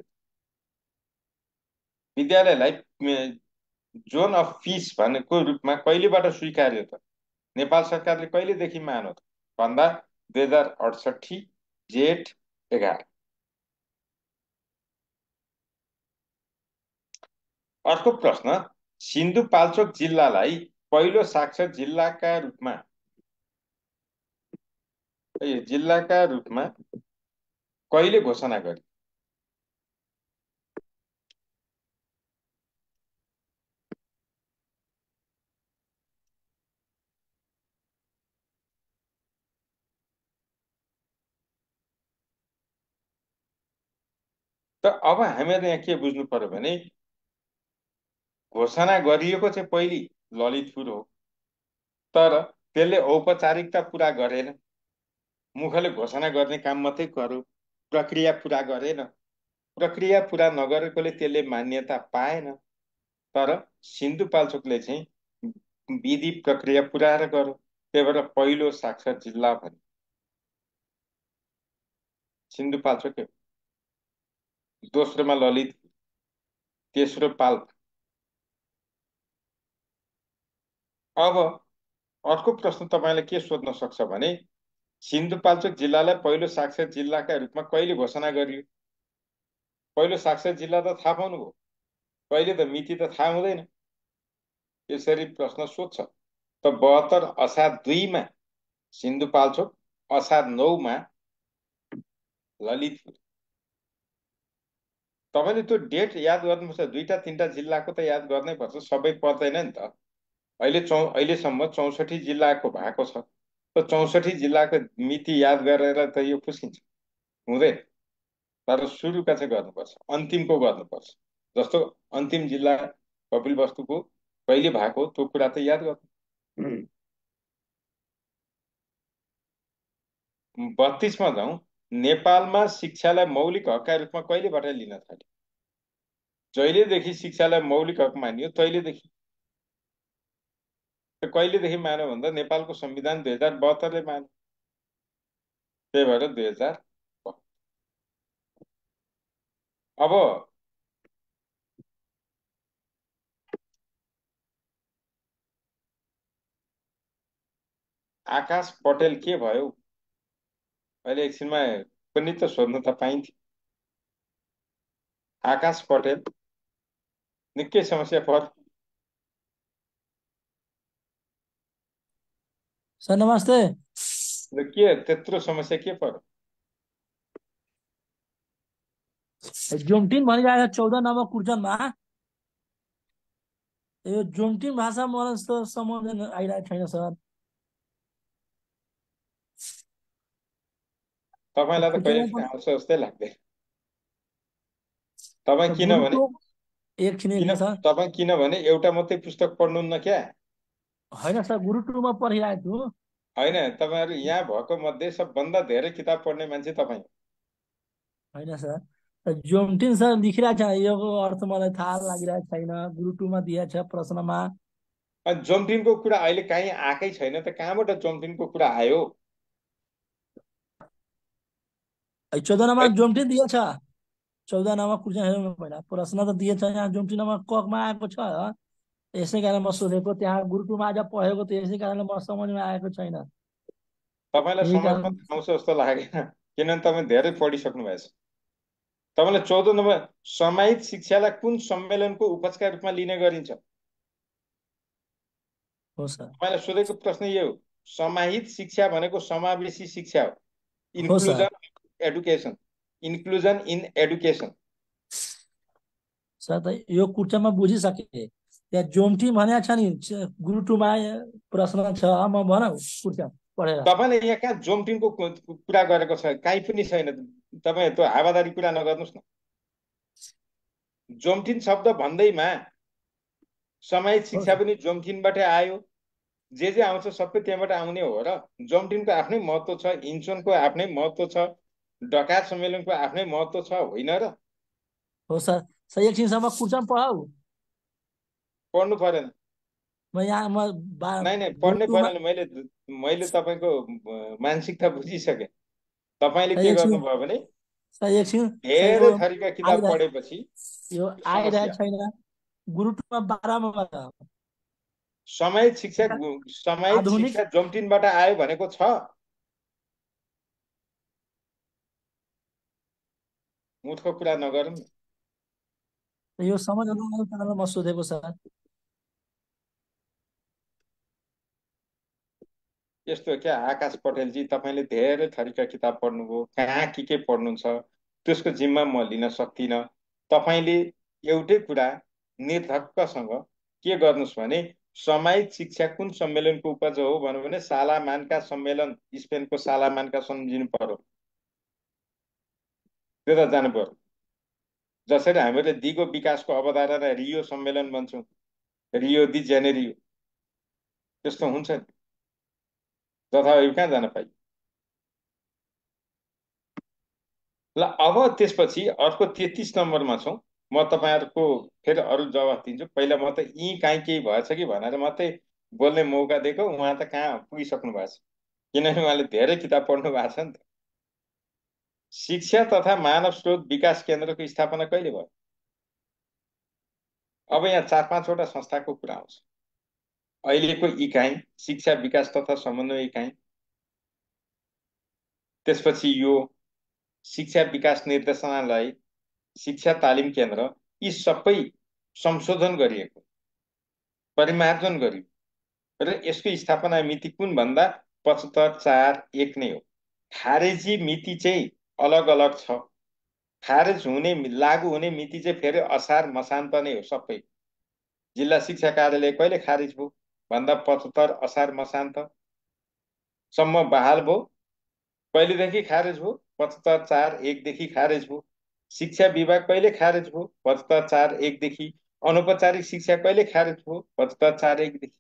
B: विद्यालयलाई जोन अफ पिस भनेको रूपमा कहिलेबाट स्वीकार्यो त? नेपाल सरकारले कहिलेदेखि मान्यो त भन्दा 2068 जेठ 11। अर्को प्रश्न, सिन्धुपाल्चोक जिल्लालाई पहिलो साक्षर जिल्लाका रूपमा कहिले घोषणा गर्यो? त अब हामीले यहाँ के बुझ्नु पर्यो भने घोषणा गरिएको चाहिँ पहिली ललितपुर हो, तर त्यसले औपचारिकता पुरा गरेन। मुखले घोषणा गर्ने काम मात्रै गर्यो, प्रक्रिया पुरा गरेन। प्रक्रिया पुरा नगरेकोले त्यसले मान्यता पाएन। तर सिन्धुपाल्चोकले चाहिँ विधि प्रक्रिया पुराएर गर्यो। त्यही भएर पहिलो साक्षर जिल्ला भन्यो सिन्धुपाल्चोक। दोस्रोमा ललितपुर, तेस्रो पाल्पा। अब अर्को प्रश्न तपाईले के सोध्न सक्छ भने सिन्धुपाल्चोक जिल्लालाई पहिलो साक्षर जिल्लाका रूपमा कहिले घोषणा गरियो? पहिलो साक्षर जिल्ला त थाहा पाउनु भयो, कहिले त मिति त थाहा हुँदैन। यसरी प्रश्न सोध्छ। त 72 असार 2 मा सिन्धुपाल्चोक, असार 9 मा ललितपुर। तपाईले त्यो डेट याद गर्नुपर्छ। दुईटा तीनटा जिल्लाको त याद गर्नै पर्छ, सबै पर्दैन नि त। अहिलेसम्म 64 जिल्लाको भएको छ। त 64 जिल्लाको मिति याद गरेर त यो पुस्किन्छ हुँदैन। तर सुरुका चाहिँ गर्नुपर्छ, अन्तिमको गर्नुपर्छ। जस्तो अन्तिम जिल्ला कपिलवस्तुको कहिले भएको त्यो कुरा त याद गर्नु। 32 मा जाउँ। नेपालमा शिक्षालाई मौलिक हकका रूपमा कहिलेबाट लिन थाल्यो? जहिलेदेखि शिक्षालाई मौलिक हक मानियो तहिलेदेखि। कहिलेदेखि मान्यो भन्दा नेपालको संविधान 2072 ले मान्यो। त्यही भएर 2000। अब आकाश पटेल के भयो? अहिले एकछिनमा पनि त सोध्न त पाइन्थ्यो। आकाश पटेल निकै समस्या पर्यो।
C: सर नमस्ते।
B: के त्यत्रो समस्या के पर्यो?
C: जोमटिन भनिरहेको 14 नम्बर कुर्जनमा यो जोमटिन भाषा मलाई जस्तो सम्बन्धन आइरहेको छैन सर।
B: तपाईँलाई त कहिले
C: कुर्जनमा
B: आउँछ जस्तै लाग्दैन। तपाईँ किनभने
C: गुरुको एकछिन सर
B: तपाईँ किनभने एउटा मात्रै पुस्तक पढ्नुहुन्न क्या?
C: होइन सर, गुरु 2 मा पढिरहेको छु।
B: होइन, तपाईँहरू यहाँ भएको मध्ये सबभन्दा धेरै किताब पढ्ने मान्छे तपाईँ हो।
C: होइन सर, जोमटिन सर लेखिरहेको छ, यो अर्थ मलाई थाहा लागिरहेको छैन। गुरु 2 मा दिएको छ प्रश्नमा।
B: अनि जोमटिनको कुरा अहिले काहीँ आएकै छैन त कहाँबाट जोमटिनको कुरा आयो?
C: 14 नमा जोमटिन दिएको छ। 14 नमा कुर्जन हेरौँ न पहिला, प्रश्न त दिएको छ यहाँ। जोमटिन नमा कमा आएको छ, यसै कारण म सोधेको। त्यहाँ गुरु 2 मा आज पढेको, त यसै कारण म समझमा आएको छैन।
B: तपाईँलाई
C: यही
B: समझमा
C: कारण
B: आउँछ जस्तो लागेन, किनभने तपाईँ धेरै पढिसक्नु भएछ। तपाईँले 14 नम्बर समाहित शिक्षालाई कुन सम्मेलनको उपजका रूपमा लिने गरिन्छ?
C: हो सर।
B: तपाईँलाई सोधेको प्रश्न यो हो। समाहित शिक्षा भनेको समावेशी शिक्षा हो।
C: हो sir.
B: Inclusion education, inclusion in education.
C: Sir त यो कुर्चामा बुझिसके। त्यहाँ जोमटिन भनेको छ नि, गुरु 2 मा प्रश्न छ, म भनौँ कुर्चा पढेर।
B: तपाईँले यहाँ कहाँ जोमटिनको कुरा गरेको छ? काहीँ पनि छैन। तपाईँ त्यो हावादारी कुरा नगर्नुहोस् न। जोमटिन शब्द भन्दैमा समाहित
C: हो
B: शिक्षा
C: सर।
B: पनि जोमटिनबाटै आयो। जे आउँछ सबै त्यहाँबाट आउने हो र। जोमटिनको आफ्नै महत्त्व छ, इन्चोनको आफ्नै महत्त्व छ, डकार सम्मेलनको आफ्नै महत्त्व छ, होइन र?
C: हो सर। सर एकछिनसम्म कुर्चामा पढाऊ।
B: पढ्नु परेन।
C: म यहाँ
B: नै
C: गुरु
B: पढ्नै
C: 2 मा।
B: परेन। मैले तपाईँको मानसिकता बुझिसकेँ। तपाईँले
C: सर
B: के
C: एकछिन,
B: गर्नुभयो भने
C: सर एकछिन, सर यो
B: धेरै थरीका किताब
C: आइरहे
B: पढेपछि
C: यो आइरहेको
B: समस्या।
C: छैन। गुरु 2 मा 12 मा
B: समाहित शिक्षा, समाहित
C: आधुनिक
B: शिक्षा जोमटिनबाट आयो भनेको छ। मुठको कुरा नगरौँ।
C: यो समझ नआएको कारण म सोधेको सर।
B: यस्तो क्या आकाश पटेलजी, तपाईँले धेरै थरीका किताब पढ्नुभयो, कहाँ के पढ्नुहुन्छ त्यसको जिम्मा म लिन सक्दिनँ। तपाईँले एउटै कुरा निर्धक्कसँग के गर्नुहोस् भने समाहित शिक्षा कुन सम्मेलनको उपज हो भन्यो भने सालामानका सम्मेलन, स्पेनको सालामानका सम्झिनु पर्यो। त्यो त जानु पर्यो। जसरी हामीले दिगो विकासको अवधारणा रियो सम्मेलन भन्छौँ, रियो दि जेनेरियो, त्यस्तो हुन्छ नि। तथा यो कहाँ जान पाइयो? ल अब त्यसपछि अर्को 33 नम्बरमा छौँ। म तपाईँहरूको फेरि अरू जवाफ दिन्छु। पहिला म त यी काहीँ केही भएछ कि भनेर मात्रै बोल्ने मौका दिएको। उहाँ त कहाँ पुगिसक्नु भएको छ, किनभने उहाँले धेरै किताब पढ्नु भएको छ नि त। शिक्षा तथा मानव स्रोत विकास केन्द्रको स्थापना कहिले भयो? अब यहाँ 4-5 वटा संस्थाको कुरा आउँछ। अहिलेको इकाइ शिक्षा विकास तथा समन्वय इकाइ, त्यसपछि यो शिक्षा विकास निर्देशनालय, शिक्षा तालिम केन्द्र, यी सबै संशोधन गरिएको, परिमार्जन गरियो र यसको स्थापना मिति कुन भन्दा 75/4/1 नै हो। खारेजी मिति चाहिँ अलग अलग छ। खारेज हुने, लागू हुने मिति चाहिँ फेरि असार मसान्त नै हो सबै। जिल्ला शिक्षा कार्यालय कहिले खारिज भयो भन्दा 75 असार मसान्तसम्म बहाल भयो। कहिलेदेखि खारेज भयो? 75/4/1 देखि खारेज भयो। शिक्षा विभाग कहिले खारेज भयो? 75/4/1 देखि। अनौपचारिक शिक्षा कहिले खारेज भयो? 75/4/1 देखि।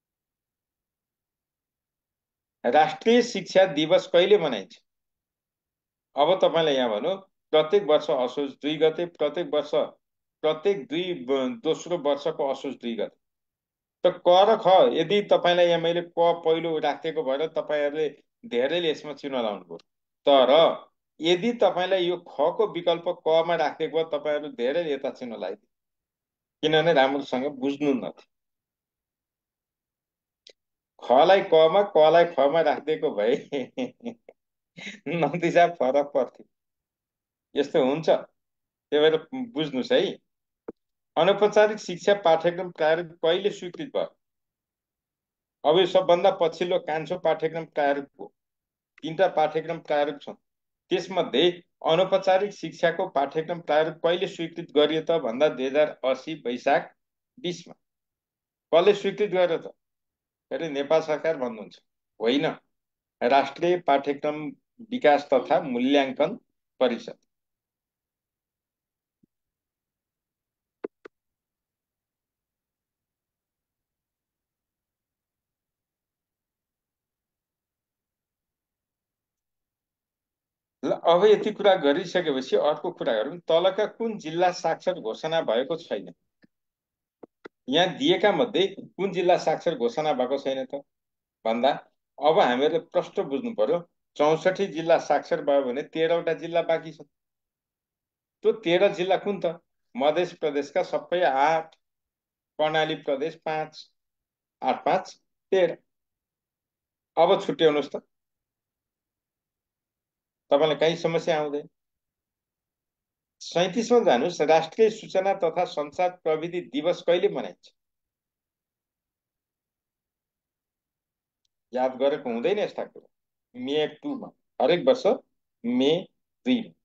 B: राष्ट्रिय शिक्षा दिवस कहिले मनाइन्छ? अब तपाईँलाई यहाँ भनौँ, प्रत्येक वर्ष असोज 2 गते, प्रत्येक दोस्रो वर्षको असोज 2 गते। त क र ख यदि तपाईँलाई यहाँ मैले क पहिलो राखेको भएर तपाईँहरूले धेरैले यसमा चिन्ह लाउनुभयो। तर यदि तपाईँलाई यो खको विकल्प कमा राखेको भए तपाईँहरू धेरैले यता चिन्ह लगाइदिए, किनभने राम्रोसँग बुझ्नुहुन्न थियो। खलाई कमा, कलाई खमा राखिदिएको भए नतिजा फरक पर्थ्यो। यस्तो हुन्छ, त्यही भएर बुझ्नुहोस् है। अनौपचारिक शिक्षा पाठ्यक्रम प्रारूप कहिले स्वीकृत भयो? अब यो सबभन्दा पछिल्लो कान्छो पाठ्यक्रम प्रारूप हो। 3टा पाठ्यक्रम प्रारूप छन्। त्यसमध्ये अनौपचारिक शिक्षाको पाठ्यक्रम प्रारूप कहिले स्वीकृत गरियो त भन्दा 2080 वैशाख 20 मा। कसले स्वीकृत गर्यो त? फेरि नेपाल सरकार भन्नुहुन्छ होइन, राष्ट्रिय पाठ्यक्रम विकास तथा मूल्याङ्कन परिषद। ल अब यति कुरा गरिसकेपछि अर्को कुरा गरौँ। तलका कुन जिल्ला साक्षर घोषणा भएको छैन? यहाँ दिएका मध्ये कुन जिल्ला साक्षर घोषणा भएको छैन त भन्दा अब हामीले प्रष्ट बुझ्नु पर्यो। 64 जिल्ला साक्षर भयो भने 13वटा जिल्ला बाँकी छ। त्यो 13 जिल्ला कुन त? मध्य प्रदेशका सबै 8, कर्णाली प्रदेश 5, 8 5 13। अब छुट्याउनुहोस् त, तपाईलाई कहीँ समस्या आउँदैन। 37 मा जानुस्। राष्ट्रिय सूचना तथा संचार प्रविधि दिवस कहिले मनाइन्छ? याद गरेको हुँदैन यस्ता कुरा। मे 2 मा, हरेक वर्ष मे 2 मा।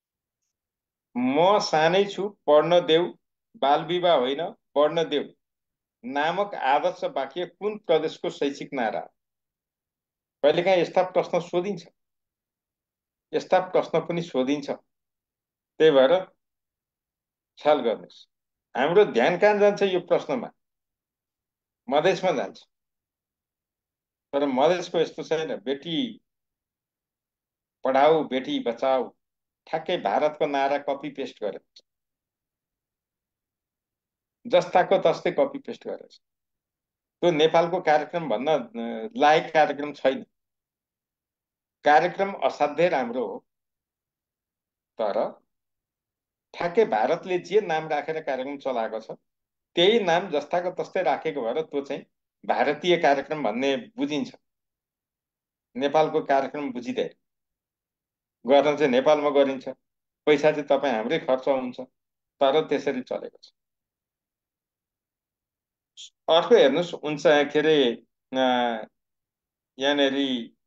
B: म सानै छु पढ्न देऊ, बाल विवाह होइन पढ्न देऊ नामक आदर्श वाक्य कुन प्रदेशको शैक्षिक नारा? कहिलेकाहीँ यस्ता प्रश्न सोधिन्छ, यस्ता प्रश्न पनि सोधिन्छ। त्यही भएर ख्याल गर्नुहोस्। हाम्रो ध्यान कहाँ जान्छ यो प्रश्नमा? मधेसमा जान्छ। तर मधेसको यस्तो छैन, बेटी पढाऊ बेटी बचाऊ ठ्याक्कै भारतको नारा कपी पेस्ट गरेर, जस्ताको तस्तै कपी पेस्ट गरेर। त्यो नेपालको कार्यक्रम भन्न लायक कार्यक्रम छैन। कार्यक्रम असाध्यै राम्रो हो, तर ठ्याक्कै भारतले जे नाम राखेर कार्यक्रम चलाएको छ त्यही नाम जस्ताको तस्तै राखेको भएर त्यो चाहिँ भारतीय कार्यक्रम भन्ने बुझिन्छ। नेपालको कार्यक्रम बुझिँदैन। गर्न चाहिँ नेपालमा गरिन्छ, पैसा चाहिँ तपाईँ हाम्रै खर्च हुन्छ, तर त्यसरी चलेको छ। अर्को हेर्नुहोस्, के अरे यहाँनिर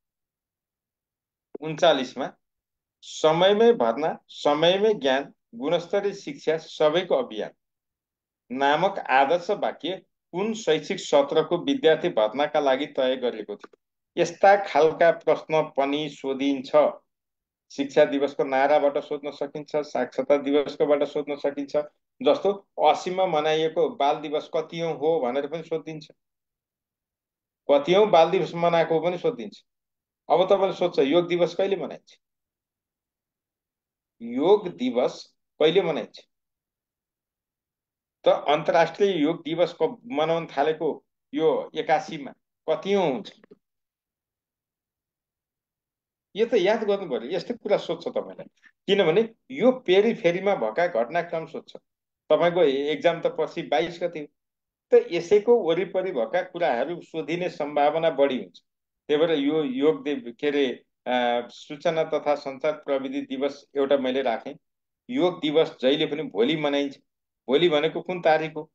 B: 39 मा समयमै भर्ना समयमै ज्ञान गुणस्तरीय शिक्षा सबैको अभियान नामक आदर्श वाक्य कुन शैक्षिक सत्रको विद्यार्थी भर्नाका लागि तय गरिएको थियो? यस्ता खालका प्रश्न पनि सोधिन्छ। शिक्षा दिवसको नाराबाट सोध्न सकिन्छ, साक्षरता दिवसकोबाट सोध्न सकिन्छ। जस्तो 80 मा मनाइएको बाल दिवस कतिऔं हो भनेर पनि सोधिन्छ। कतिऔं बाल दिवस मनाएको पनि सोधिन्छ। अब तपाईले सोध्छ योग दिवस कहिले मनाइन्छ? योग दिवस कहिले मनाइन्छ त? अन्तर्राष्ट्रिय योग दिवस मनाउन थालेको यो 81 मा कतिऔं हुन्छ? यो त याद गर्नु पर्यो। यस्तै कुरा सोध्छ तपाईलाई, किनभने यो पेरिफेरीमा भएका घटनाक्रम सोध्छ। तपाईको एक्जाम त पछि 22 गते हो, त यसैको वरिपरि भएका कुराहरू सोधिने सम्भावना बढी हुन्छ। त्यही भएर यो योग के अरे सूचना तथा संचार प्रविधि दिवस एउटा मैले राखेँ। योग दिवस जहिले पनि भोलि मनाइन्छ। भोलि भनेको कुन तारिक हो?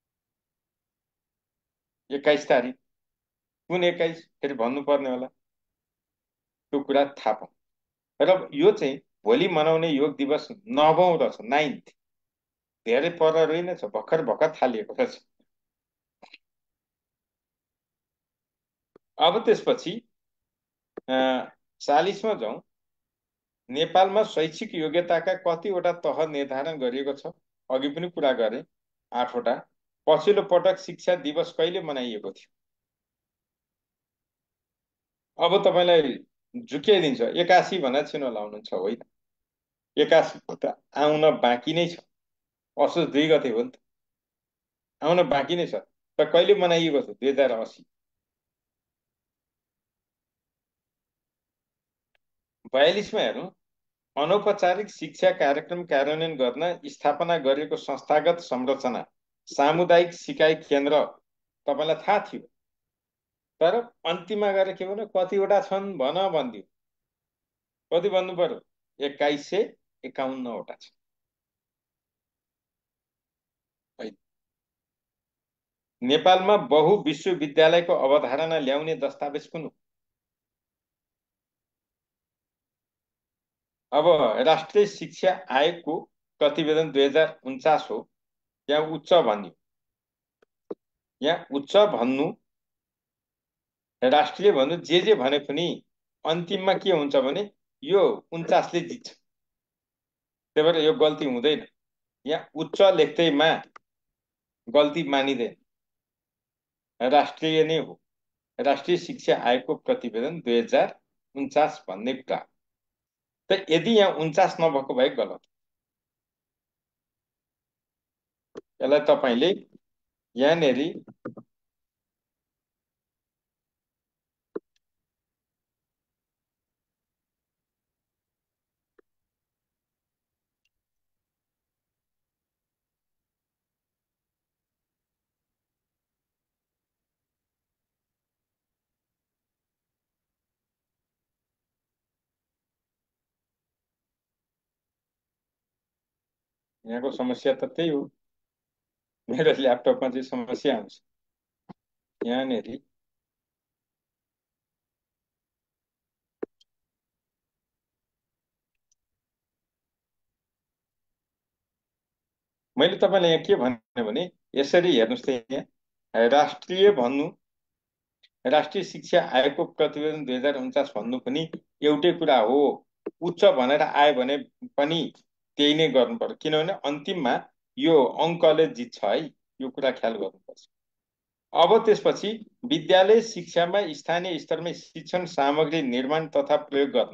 B: 21 तारिक। कुन 21? फेरि भन्नुपर्ने होला, त्यो कुरा थाहा पाऊँ। र यो चाहिँ भोलि मनाउने योग दिवस 9औं रहेछ, 9th। धेरै पर रहेनछ, भर्खर भर्खर थालिएको रहेछ। अब त्यसपछि 40 मा जाउँ। नेपालमा शैक्षिक योग्यताका कतिवटा तह निर्धारण गरिएको छ? अघि पनि कुरा गरे, 8 वटा। पछिल्लो पटक शिक्षा दिवस कहिले मनाइएको थियो? अब तपाईलाई झुक्याइदिन्छ। 81 भनेर चिन्ह लाउनुहुन्छ, होइन। 81 त आउन बाँकी नै छ। असोज 2 गते हो नि त, आउन बाँकी नै छ। त कहिले मनाइएको थियो? 2080। 42 मा हेर्नु। अनौपचारिक शिक्षा कार्यक्रम कार्यान्वयन गर्न स्थापना गरिएको संस्थागत संरचना सामुदायिक सिकाइ केन्द्र तपाईलाई थाहा थियो, तर अन्तिममा गएर के भन्नु? कतिवटा छन् भन भनिदियो। कति भन्नु पर्यो? 2151 वटा छ। नेपालमा बहु विश्वविद्यालयको अवधारणा ल्याउने दस्तावेज कुन हो? अब राष्ट्रिय शिक्षा आयोगको प्रतिवेदन 2049 हो। यहाँ उच्च भन्यो, यहाँ उच्च भन्नु राष्ट्रिय भन्नु जे भने पनि अन्तिममा के हुन्छ भने यो 49 ले जित्छ। त्यही भएर यो गल्ती हुँदैन। यहाँ उच्च लेख्दैमा गल्ती मानिँदैन, राष्ट्रिय नै हो। राष्ट्रिय शिक्षा आयोगको प्रतिवेदन 2049 भन्ने कुरा। त यदि यहाँ 49 नभएको भए गलत। यसलाई तपाईले यहाँनेरि यहाँको समस्या त त्यही हो। मेरो ल्यापटपमा चाहिँ समस्या आउँछ। यहाँनेरि मैले तपाईलाई यहाँ के भने भने यसरी हेर्नुस् त, यहाँ राष्ट्रिय भन्नु राष्ट्रिय शिक्षा आयोगको प्रतिवेदन 2049 भन्नु पनि एउटै कुरा हो। उच्च भनेर आयो भने पनि त्यही नै गर्नु पर्यो, किनभने अन्तिममा यो अङ्कले जित्छ है। यो कुरा ख्याल गर्नुपर्छ। अब त्यसपछि विद्यालय शिक्षामा स्थानीय स्तरमा शिक्षण सामग्री निर्माण तथा प्रयोग गर्न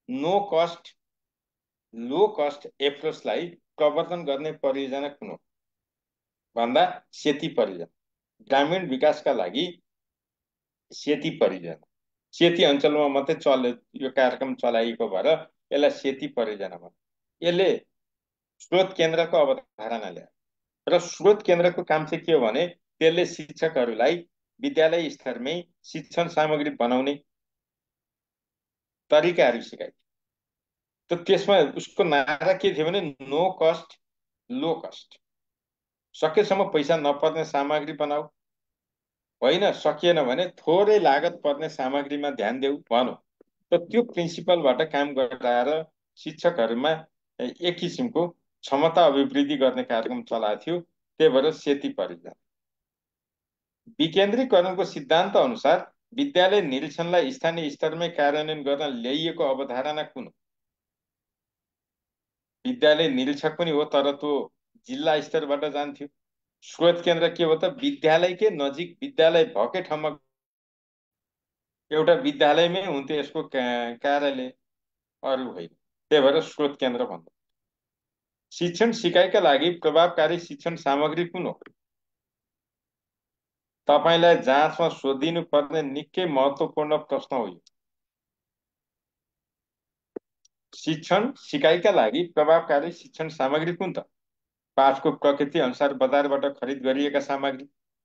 B: लो कस्ट एप्रोचलाई प्रवर्तन गर्ने परियोजना कुन हो भन्दा सेती परियोजना। ग्रामीण विकासका लागि सेती परियोजना, सेती अञ्चलमा मात्रै यो कार्यक्रम चलाइएको भएर यसलाई सेती परियोजना भन्छ। यसले स्रोत केन्द्रको अवधारणा ल्यायो र स्रोत केन्द्रको काम चाहिँ के हो भने त्यसले शिक्षकहरूलाई विद्यालय स्तरमै शिक्षण सामग्री बनाउने तरिकाहरू सिकायो। त त्यसमा उसको नारा के थियो भने नो कस्ट लो कस्ट। सकेसम्म पैसा नपर्ने सामग्री बनाऊ, होइन सकिएन भने थोरै लागत पर्ने सामग्रीमा ध्यान देऊ भनौँ। त त्यो प्रिन्सिपलबाट काम गराएर शिक्षकहरूमा एक किसिमको क्षमता अभिवृद्धि गर्ने कार्यक्रम चलाएको थियो। त्यही भएर सेती परियोजना। विकेन्द्रीकरणको सिद्धान्त अनुसार विद्यालय निरीक्षणलाई स्थानीय स्तरमै कार्यान्वयन गर्न ल्याइएको अवधारणा कुन हो? विद्यालय निरीक्षक पनि हो, तर त्यो जिल्ला स्तरबाट जान्थ्यो। स्रोत केन्द्र के हो त विद्यालयकै नजिक विद्यालय भएकै ठाउँमा एउटा विद्यालयमै हुन्थ्यो यसको कार्यालय, अरू होइन। त्यही भएर स्रोत केन्द्र भन्छ। शिक्षण सिकाइका लागि प्रभावकारी शिक्षण सामग्री कुन हो? तपाईलाई जाँचमा सोधिनु पर्ने निकै महत्त्वपूर्ण प्रश्न हो यो। शिक्षण सिकाइका लागि प्रभावकारी शिक्षण सामग्री कुन त? पाठको प्रकृति अनुसार बजारबाट खरिद गरिएका सामग्री,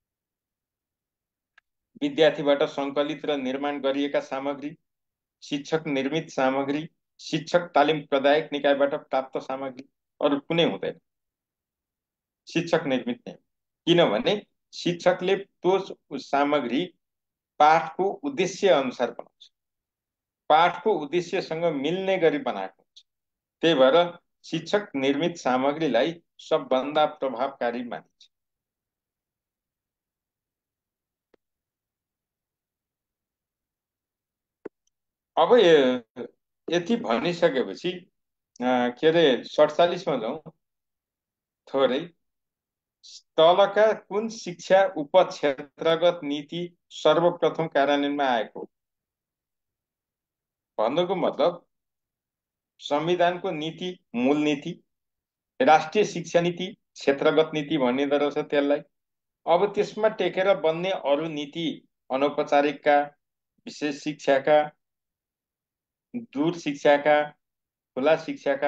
B: विद्यार्थीबाट सङ्कलित र निर्माण गरिएका सामग्री, शिक्षक निर्मित सामग्री, शिक्षक तालिम प्रदायक निकायबाट प्राप्त सामग्री, अरू कुनै हुँदैन। शिक्षक निर्मित नै, किनभने शिक्षकले त्यो सामग्री पाठको उद्देश्य अनुसार बनाउँछ, पाठको उद्देश्यसँग मिल्ने गरी बनाएको हुन्छ। त्यही भएर शिक्षक निर्मित सामग्रीलाई सबभन्दा प्रभावकारी मानिन्छ। अब यति भनिसकेपछि के अरे 47 मा जाउँ थोरै। तलका कुन शिक्षा उपक्षेत्रगत नीति सर्वप्रथम कार्यान्वयनमा आएको? भन्नुको मतलब संविधानको नीति मूल नीति, राष्ट्रिय शिक्षा नीति क्षेत्रगत नीति भनिँदो रहेछ त्यसलाई। अब त्यसमा टेकेर बन्ने अरू नीति अनौपचारिकका, विशेष शिक्षाका, दूर शिक्षाका, खुला शिक्षाका,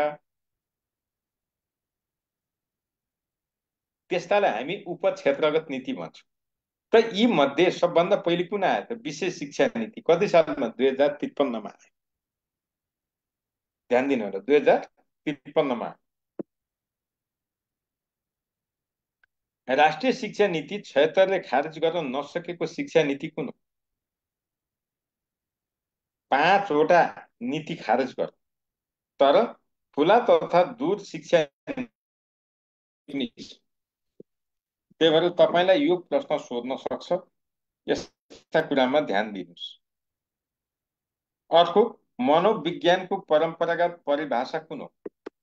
B: त्यस्तालाई हामी उपक्षेत्रगत नीति भन्छौँ। त यी मध्ये सबभन्दा पहिले कुन आयो त? विशेष शिक्षा नीति। कति सालमा? 2053 मा आयो। ध्यान दिनु होला, 2053 मा। राष्ट्रिय शिक्षा नीति 76 ले खारेज गर्न नसकेको शिक्षा नीति कुन हो? 5 वटा नीति खारेज गर्यो। तर ठुला तथा दूर शिक्षा नै छ। त्यही भएर तपाईँलाई यो प्रश्न सोध्न सक्छ, यस्ता कुरामा ध्यान दिनुहोस्। अर्को, मनोविज्ञानको परम्परागत परिभाषा कुन हो?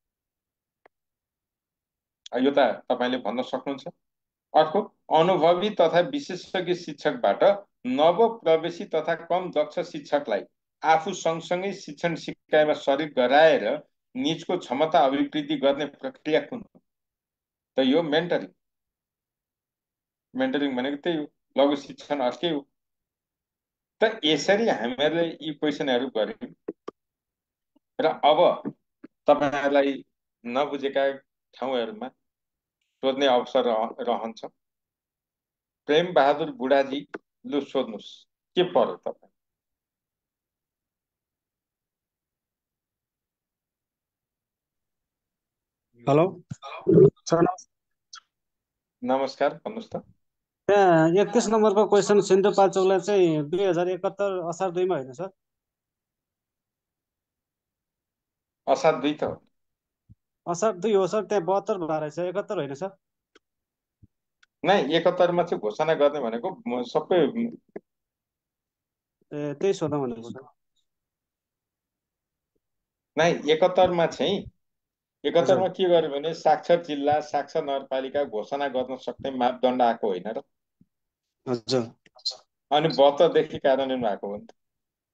B: यो त तपाईँले भन्न सक्नुहुन्छ। अर्को, अनुभवी तथा विशेषज्ञ शिक्षकबाट नवप्रवेशी तथा कम दक्ष शिक्षकलाई आफू सँगसँगै शिक्षण सिकाइमा शरीक गराएर निजको क्षमता अभिवृद्धि गर्ने प्रक्रिया कुन हो? त यो मेन्टरिङ। मेन्टरिङ भनेको त्यही हो, लघु शिक्षण अर्कै हो। त यसरी हामीहरूले यी क्वेसनहरू गर्यौं र अब तपाईहरुलाई नबुझेका ठाउँहरूमा सोध्ने अवसर रहन्छ। प्रेम बहादुर बुढाजी, लु सोध्नुस्, के पर्यो तपाईँ?
D: हेलो सर,
B: नमस्कार, भन्नुस् त।
D: त्यहाँ 31 नम्बरको क्वेसन सिन्धुपाल्चोकलाई चाहिँ 2071 असार 2 मा होइन सर?
B: असार 2 त हो।
D: असार 2 हो सर, त्यहाँ 72 भएर रहेछ, 71 होइन सर?
B: नै 71 मा चाहिँ घोषणा गर्ने भनेको सबै
D: त्यही सोध्न भनेको सर।
B: नै 71 मा चाहिँ 71 मा
D: हजुर
B: के गर्यो भने साक्षर जिल्ला, साक्षर नगरपालिका घोषणा गर्न सक्ने मापदण्ड आएको होइन र।
D: हजुर
B: अनि 72 देखि कार्यान्वयन भएको हो नि त।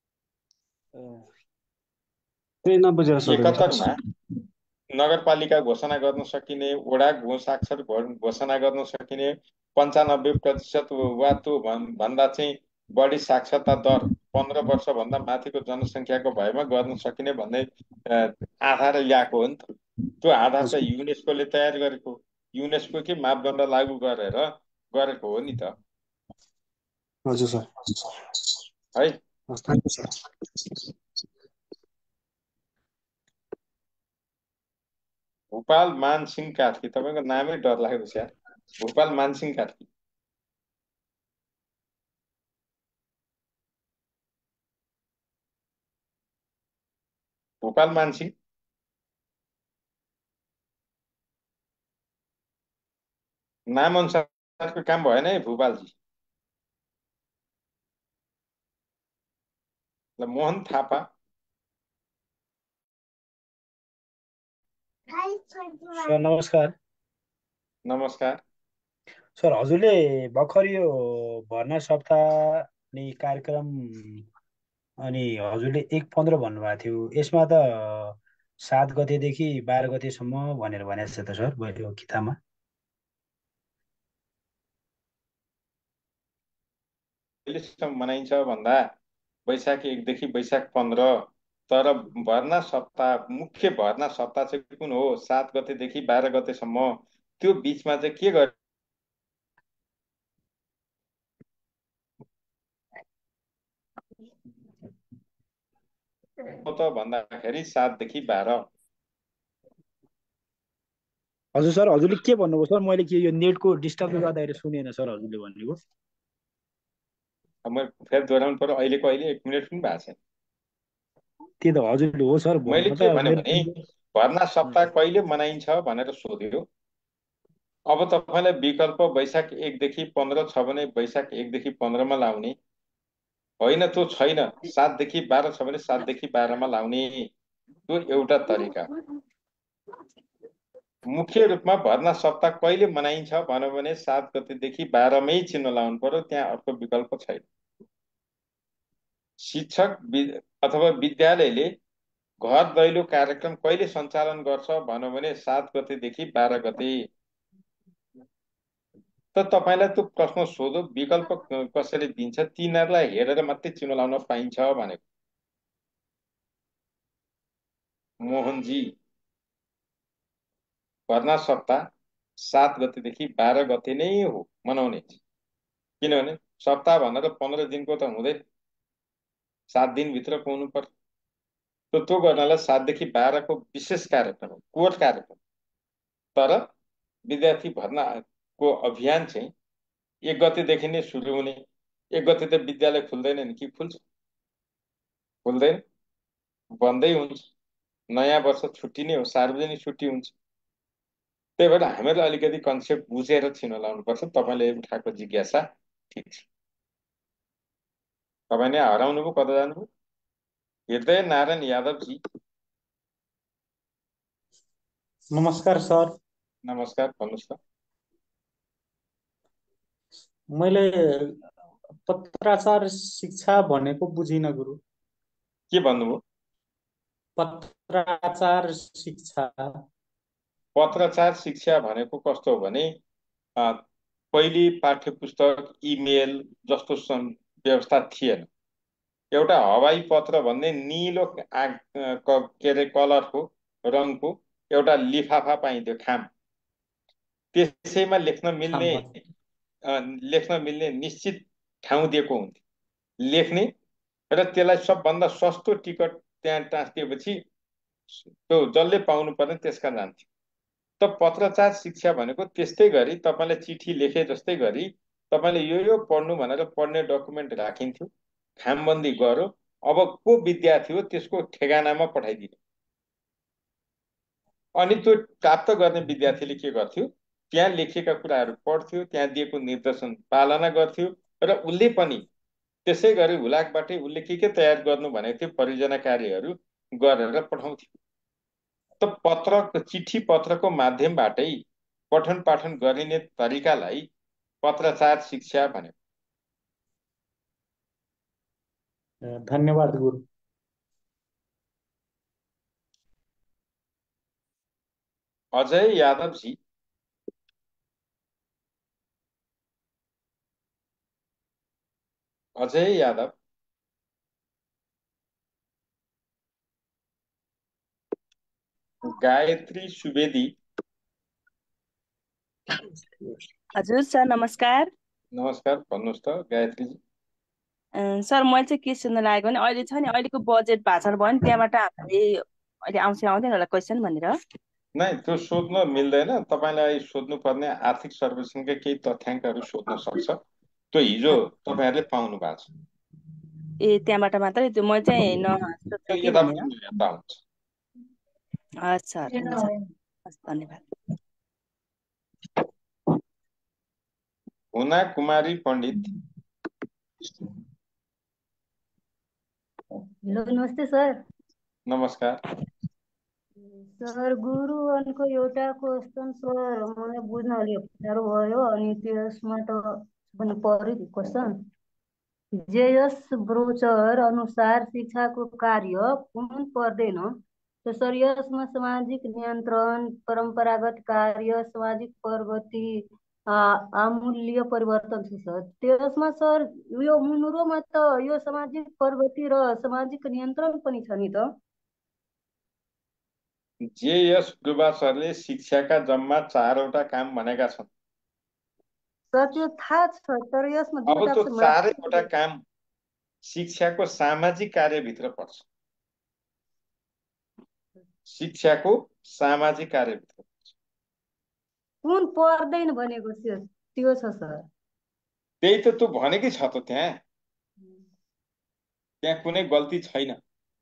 D: त्यही नबुझेर सोधेको
B: 71
D: सर।
B: मा नगरपालिका घोषणा गर्न सकिने, वडा साक्षर घोषणा गर्न सकिने, 95% वा त्यो भन्दा चाहिँ बढी साक्षरता दर 15 वर्षभन्दा माथिको जनसङ्ख्याको भएमा गर्न सकिने भन्ने आधार ल्याएको हो नि त। त्यो आधार त युनेस्कोले तयार गरेको, युनेस्को के मापदण्ड लागू गरेर गरेको हो नि त।
D: हजुर सर,
B: है
D: thank you sir.
B: Bhupal Mansingh Karki, तपाईँको नामै डर लाग्दो छ यार। भूपाल मानसिंह कार्की, भूपाल मानसिंह, नाम अनुसारको काम भएन है भूपालजी। ल मोहन थापा,
E: सर नमस्कार।
B: नमस्कार।
E: सर हजुरले भर्खर यो भर्ना सप्ताह अनि कार्यक्रम अनि हजुरले 1-15 भन्नुभएको थियो, यसमा त 7 गतेदेखि 12 गतेसम्म भनेर भनेको छ त सर यो किताबमा।
B: कहिलेसम्म मनाइन्छ भन्दा वैशाख 1 देखि वैशाख 15, तर भर्ना सप्ताह, मुख्य भर्ना सप्ताह चाहिँ कुन हो? 7 गतेदेखि 12 गतेसम्म। त्यो बिचमा चाहिँ के गर्यो त भन्दाखेरि 7 देखि 12।
E: हजुर सर, हजुरले के भन्नुभयो सर? मैले के यो नेटको डिस्टर्बले गर्दाखेरि सुनेन सर हजुरले भनेको।
B: म फेरि दोहोऱ्याउनु पर्यो, अहिलेको अहिले 1 मिनट पनि भएको छैन।
E: त्यही त हजुरले हो सर
B: मैले
E: भन्नु
B: के
E: त
B: भने
E: मेरो।
B: भर्ना सप्ताह कहिले मनाइन्छ भनेर सोध्यो। अब तपाईँलाई विकल्प वैशाख 1 देखि 15 छ भने वैशाख 1 देखि 15 मा लाउने, होइन त्यो छैन 7 देखि 12 छ भने 7 देखि 12 मा लाउने। त्यो एउटा तरिका। मुख्य रूपमा भर्ना सप्ताह कहिले मनाइन्छ भन्यो भने 7 गतेदेखि 12 मै चिन्ह लाउनु पर्यो, त्यहाँ अर्को विकल्प छैन। शिक्षक अथवा विद्यालयले घर दैलो कार्यक्रम कहिले सञ्चालन गर्छ भन्यो भने 7 गतेदेखि 12 गते। त तपाईलाई त्यो प्रश्न सोधो, विकल्प कसरी दिन्छ, तिनीहरूलाई हेरेर मात्रै चिनो लाउन पाइन्छ भनेको। मोहनजी, भर्ना सप्ताह 7 गतेदेखि 12 गते नै हो मनाउने। किनभने सप्ताह भनेर 15 दिनको त हुँदैन, 7 दिनभित्रको हुनु पर्छ। त्यो गर्नलाई 7 देखि 12 को विशेष कार्यक्रम हो, कोर कार्यक्रम। तर विद्यार्थी भर्नाको अभियान चाहिँ 1 गतेदेखि नै सुरु हुने। 1 गते त विद्यालय खुल्दैन नि, कि खुल्छ? खुल्दैन, बन्दै हुन्छ। नयाँ वर्ष छुट्टी नै हो, सार्वजनिक छुट्टी हुन्छ। त्यही भएर हामीहरूले अलिकति कन्सेप्ट बुझेर छिन लाउनुपर्छ। तपाईँले उठाएको जिज्ञासा ठिक छ। तपाईँ नै हराउनुभयो, कता जानुभयो? हृदय नारायण यादवजी,
F: नमस्कार सर।
B: नमस्कार, भन्नुहोस् त।
F: मैले पत्राचार शिक्षा भनेको बुझिनँ गुरु।
B: के भन्नुभयो?
F: पत्राचार शिक्षा।
B: पत्राचार शिक्षा भनेको कस्तो हो भने पहिले पाठ्यपुस्तक इमेल जस्तो व्यवस्था थिएन। एउटा हवाई पत्र भन्ने निलो के अरे कलरको रङको एउटा लिफाफा पाइन्थ्यो, खाम। त्यसैमा लेख्न मिल्ने निश्चित ठाउँ दिएको हुन्थ्यो लेख्ने, र त्यसलाई सबभन्दा सस्तो टिकट त्यहाँ टाँसिदिएपछि त्यो जसले पाउनु पर्ने त्यसका जान्थ्यो। त पत्रचार शिक्षा भनेको त्यस्तै गरी तपाईँले चिठी लेखे जस्तै गरी तपाईँले यो पढ्नु भनेर पढ्ने डकुमेन्ट राखिन्थ्यो, खामबन्दी गर्यो। अब को विद्यार्थी हो त्यसको ठेगानामा पठाइदिनु। अनि त्यो प्राप्त गर्ने विद्यार्थीले के गर्थ्यो? त्यहाँ लेखिएका कुराहरू पढ्थ्यो, त्यहाँ दिएको निर्देशन पालना गर्थ्यो, र उसले पनि त्यसै गरी हुलाकबाटै उसले के तयार गर्नु भनेको थियो परियोजना कार्यहरू गरेर पठाउँथ्यो। त चिठी पत्रको माध्यमबाटै पठन पाठन गरिने तरिकालाई पत्रचार शिक्षा भन्यो।
F: धन्यवाद गुरु।
B: अजय यादवजी, अजय यादव, गायत्री सुवेदी,
G: हजुर सर नमस्कार।
B: नमस्कार, भन्नुहोस् त गायत्रीजी।
G: सर मैले चाहिँ के सुन्नु लागेको भने अहिले छ नि अहिलेको बजेट भाषण भयो नि त्यहाँबाट हामीले अहिले आउँदैन होला क्वेसन भनेर।
B: नै, त्यो सोध्न मिल्दैन। तपाईँलाई सोध्नुपर्ने आर्थिक सर्वेक्षणका केही तथ्याङ्कहरू सोध्न सक्छ। त्यो हिजो तपाईँहरूले पाउनु भएको छ।
G: ए त्यहाँबाट मात्रै त्यो मैले चाहिँ
B: त्यो
G: नसोध्छ कि
B: यता
G: भनेर।
B: यता हुन्छ।
G: हस् सर, हुन्छ, हस्, धन्यवाद।
B: हुना कुमारी पण्डित,
H: हेलो नमस्ते सर।
B: नमस्कार।
H: सर गुरुहरूको एउटा क्वेसन सर मलाई बुझ्न अलि अप्ठ्यारो भयो, अनि त्यसमा त पनि पर्यो क्वेसन। जेएस ब्रोचर अनुसार शिक्षाको कार्य कुन पर्दैन? तो सर यसमा सामाजिक नियन्त्रण, परम्परागत कार्य, सामाजिक प्रगति, आमूल्य परिवर्तन छ सर। त्यसमा सर यो मुनुरोमा त यो सामाजिक प्रगति र सामाजिक नियन्त्रण पनि छ नि त?
B: जेएस डुबा सरले शिक्षाका जम्मा 4वटा काम भनेका छन्।
H: सर त्यो थाहा छ, तर यसमा
B: अब त्यो 4वटा काम शिक्षाको सामाजिक कार्यभित्र पर्छ। शिक्षाको सामाजिक कार्यभित्र
H: कुन पर्दैन भनेको त्यो छ सर।
B: त्यही त त्यो भनेकै छ त। त्यहाँ कुनै गल्ती छैन,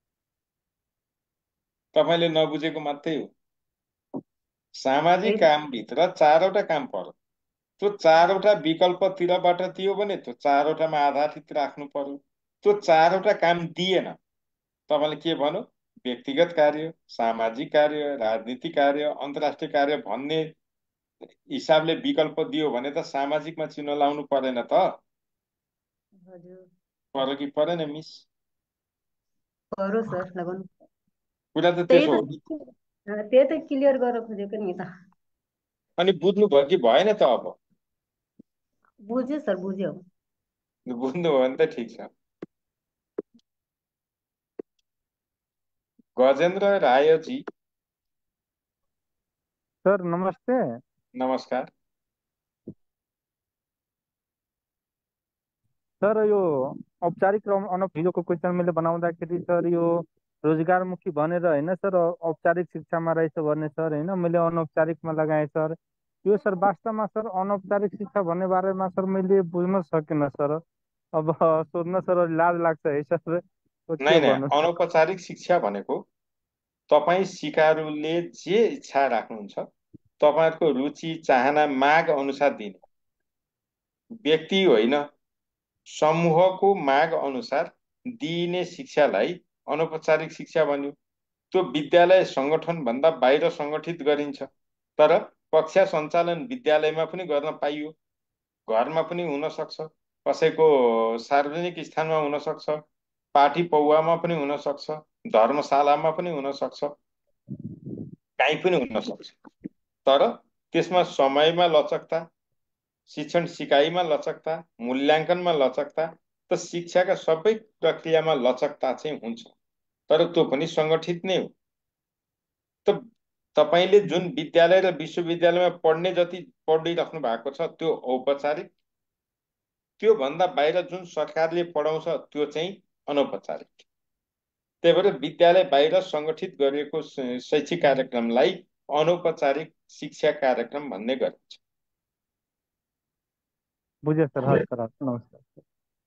B: तपाईँले नबुझेको मात्रै हो। सामाजिक कामभित्र 4वटा काम पर्यो। त्यो 4वटा विकल्पतिरबाट दियो भने त्यो 4वटामा आधारित राख्नु पर्यो। त्यो 4वटा काम दिएन, तपाईँले के भन्यो? व्यक्तिगत कार्य, सामाजिक कार्य, राजनीतिक कार्य, अन्तर्राष्ट्रिय कार्य भन्ने हिसाबले विकल्प दियो भने त सामाजिकमा चिन्ह लाउनु परेन त? पर्यो कि परेन मिस?
H: पर्यो सर, लगाउनु।
B: कुरा त त्यसो हो।
H: त्यही त क्लियर गर्न खोजेको नि त।
B: अनि बुझ्नुभयो कि भएन त? अब
H: बुझ्यो सर, बुझ्यो।
B: बुझ्नुभयो भने त ठिक छ। गजेन्द्र रायजी,
I: सर नमस्ते।
B: नमस्कार।
I: सर यो औपचारिक र अनौपचारिकको क्वेसन मैले बनाउँदाखेरि सर यो रोजगारमुखी भनेर होइन सर, औपचारिक शिक्षामा रहेछ भन्ने सर होइन, मैले अनौपचारिकमा लगाएँ सर। यो सर वास्तवमा सर अनौपचारिक शिक्षा भन्ने बारेमा सर मैले बुझ्न सकिनँ सर। अब सोध्न सर लाज लाग्छ है सर।
B: नै, अनौपचारिक शिक्षा भनेको तपाईँ सिकारुले जे इच्छा राख्नुहुन्छ तपाईहरुको रुचि चाहना माग अनुसार दिने, व्यक्ति होइन समूहको माग अनुसार दिइने शिक्षालाई अनौपचारिक शिक्षा भनियो। त्यो विद्यालय संगठन भन्दा बाहिर संगठित गरिन्छ, तर कक्षा सञ्चालन विद्यालयमा पनि गर्न पाइयो, घरमा पनि हुन सक्छ, कसैको सार्वजनिक स्थानमा हुन सक्छ, पार्टी पौवामा पनि हुन सक्छ, धर्मशालामा पनि हुन सक्छ, कहीँ पनि हुन सक्छ। तर त्यसमा समयमा लचकता, शिक्षण सिकाइमा लचकता, मूल्याङ्कनमा लचकता, त शिक्षाका सबै प्रक्रियामा लचकता चाहिँ हुन्छ, तर त्यो पनि संगठित नै हो। त तपाईले जुन विद्यालय र विश्वविद्यालयमा पढ्ने जति पढिराख्नु भएको छ त्यो औपचारिक, त्यो भन्दा बाहिर जुन सरकारले पढाउँछ त्यो चाहिँ अनौपचारिक। त्यही भएर विद्यालय बाहिर संगठित गरिएको शैक्षिक कार्यक्रमलाई अनौपचारिक शिक्षा कार्यक्रम भन्ने गरिन्छ।
I: बुझे सर, हस् सर, हस्, नमस्कार।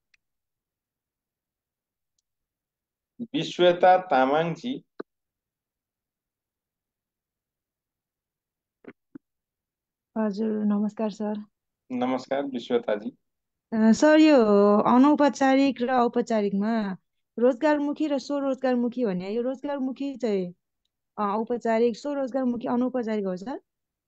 B: विश्वता तामाङजी।
J: हजुर नमस्कार सर।
B: नमस्कार विश्वताजी।
J: सर यो अनौपचारिक र औपचारिकमा रोजगारमुखी र स्वरोजगारमुखी भन्ने, यो रोजगारमुखी चाहिँ औपचारिक, स्वरोजगारमुखी अनौपचारिक हो सर?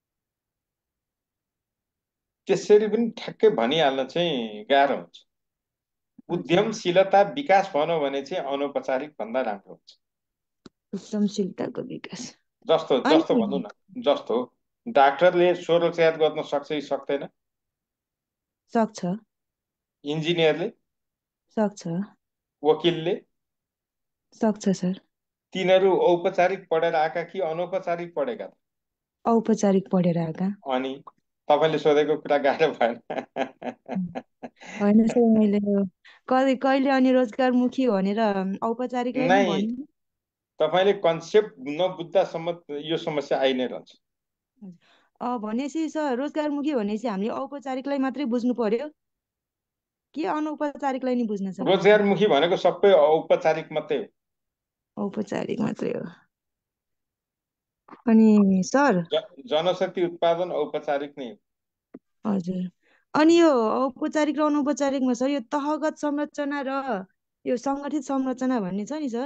B: त्यसरी पनि ठ्याक्कै भनिहाल्न चाहिँ गाह्रो हुन्छ। उद्यमशीलता विकास भनौँ भने चाहिँ अनौपचारिक भन्दा राम्रो हुन्छ।
J: उद्यमशीलताको विकास
B: जस्तो भनौँ न, जस्तो डाक्टरले स्वरोजगार गर्न सक्छ कि सक्दैन?
J: सक्छ।
B: इन्जिनियरले
J: सक्छ।
B: वकिलले
J: सक्छ सर।
B: तिनीहरू औपचारिक पढेर आएका कि अनौपचारिक पढेका?
J: औपचारिक पढेर आएका।
B: अनि तपाईँले सोधेको कुरा गाह्रो भएन?
J: होइन सर, मैले कहिले कहिले अनि रोजगारमुखी भनेर औपचारिकलाई नै
B: नै,
J: भने।
B: तपाईँले कन्सेप्ट नबुझ्दासम्म यो समस्या आइ नै रहन्छ।
J: भनेपछि सर रोजगारमुखी भनेपछि हामीले औपचारिकलाई मात्रै बुझ्नु पर्यो कि अनौपचारिकलाई नि बुझ्न सक्छ?
B: रोजगारमुखी भनेको सबै औपचारिक मात्रै हो।
J: औपचारिक मात्रै हो। अनि सर
B: जनशक्ति उत्पादन औपचारिक नै हो।
J: हजुर। अनि यो औपचारिक र अनौपचारिकमा सर यो तहगत संरचना र यो सङ्गठित संरचना भन्ने छ नि सर,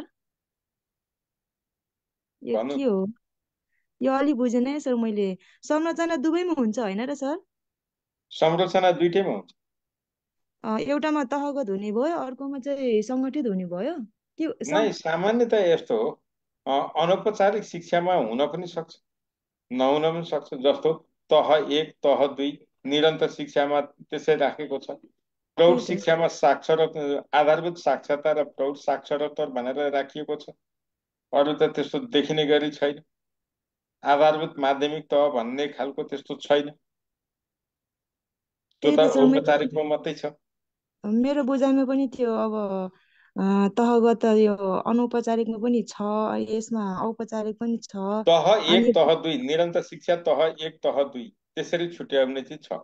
J: यो के हो? यो अलि बुझेन है सर मैले। संरचना दुवैमा हुन्छ होइन र सर?
B: संरचना दुईटैमा हुन्छ।
J: एउटामा तहगत हुने भयो, अर्कोमा चाहिँ सङ्गठित हुने भयो कि
B: नै सामान्यतया यस्तो हो, अनौपचारिक शिक्षामा हुन पनि सक्छ, नहुन पनि सक्छ। जस्तो तह 1, तह 2 निरन्तर शिक्षामा त्यसै राखेको छ। प्रौढ शिक्षामा आधारभूत साक्षरता र प्रौढ साक्षरता भनेर राखिएको छ। अरू त त्यस्तो देखिने गरी छैन। आधारभूत माध्यमिक तह भन्ने खालको त्यस्तो छैन, त्यो त औपचारिकमा मात्रै छ।
J: मेरो बुझाइमा पनि थियो। अब तहगत यो अनौपचारिकमा पनि छ, यसमा औपचारिक पनि छ।
B: तह 1, तह 2 निरन्तर शिक्षा, तह 1, तह 2 त्यसरी छुट्याउने चाहिँ छ।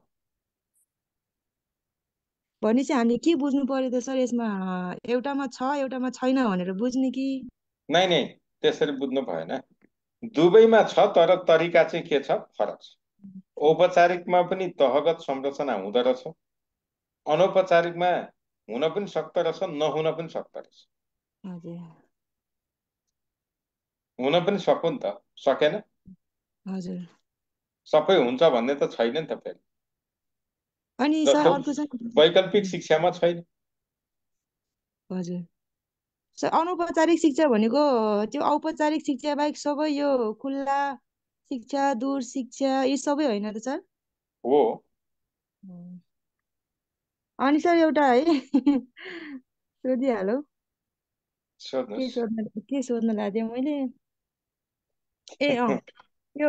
J: भनेपछि हामीले के बुझ्नु पर्यो त सर यसमा? एउटामा छ एउटामा छैन भनेर बुझ्ने कि?
B: नै त्यसरी बुझ्नु भएन। दुवैमा छ, तर तरिका चाहिँ के छ, फरक छ। औपचारिकमा पनि तहगत संरचना हुँदो रहेछ, अनौपचारिकमा हुन पनि सक्दो रहेछ, नहुन पनि सक्दो रहेछ। हुन पनि सक्यो नि त, सकेन?
J: हजुर।
B: सबै हुन्छ भन्ने त छैन नि त फेरि।
J: अनि सर अर्को चाहिँ
B: वैकल्पिक शिक्षामा छैन।
J: हजुर सर, अनौपचारिक शिक्षा भनेको त्यो औपचारिक शिक्षा बाहेक सबै यो खुल्ला शिक्षा, दूर शिक्षा, यी सबै होइन त सर?
B: हो।
J: अनि सर एउटा है सोधिहालौ, के सोध्न लाग्यो मैले। यो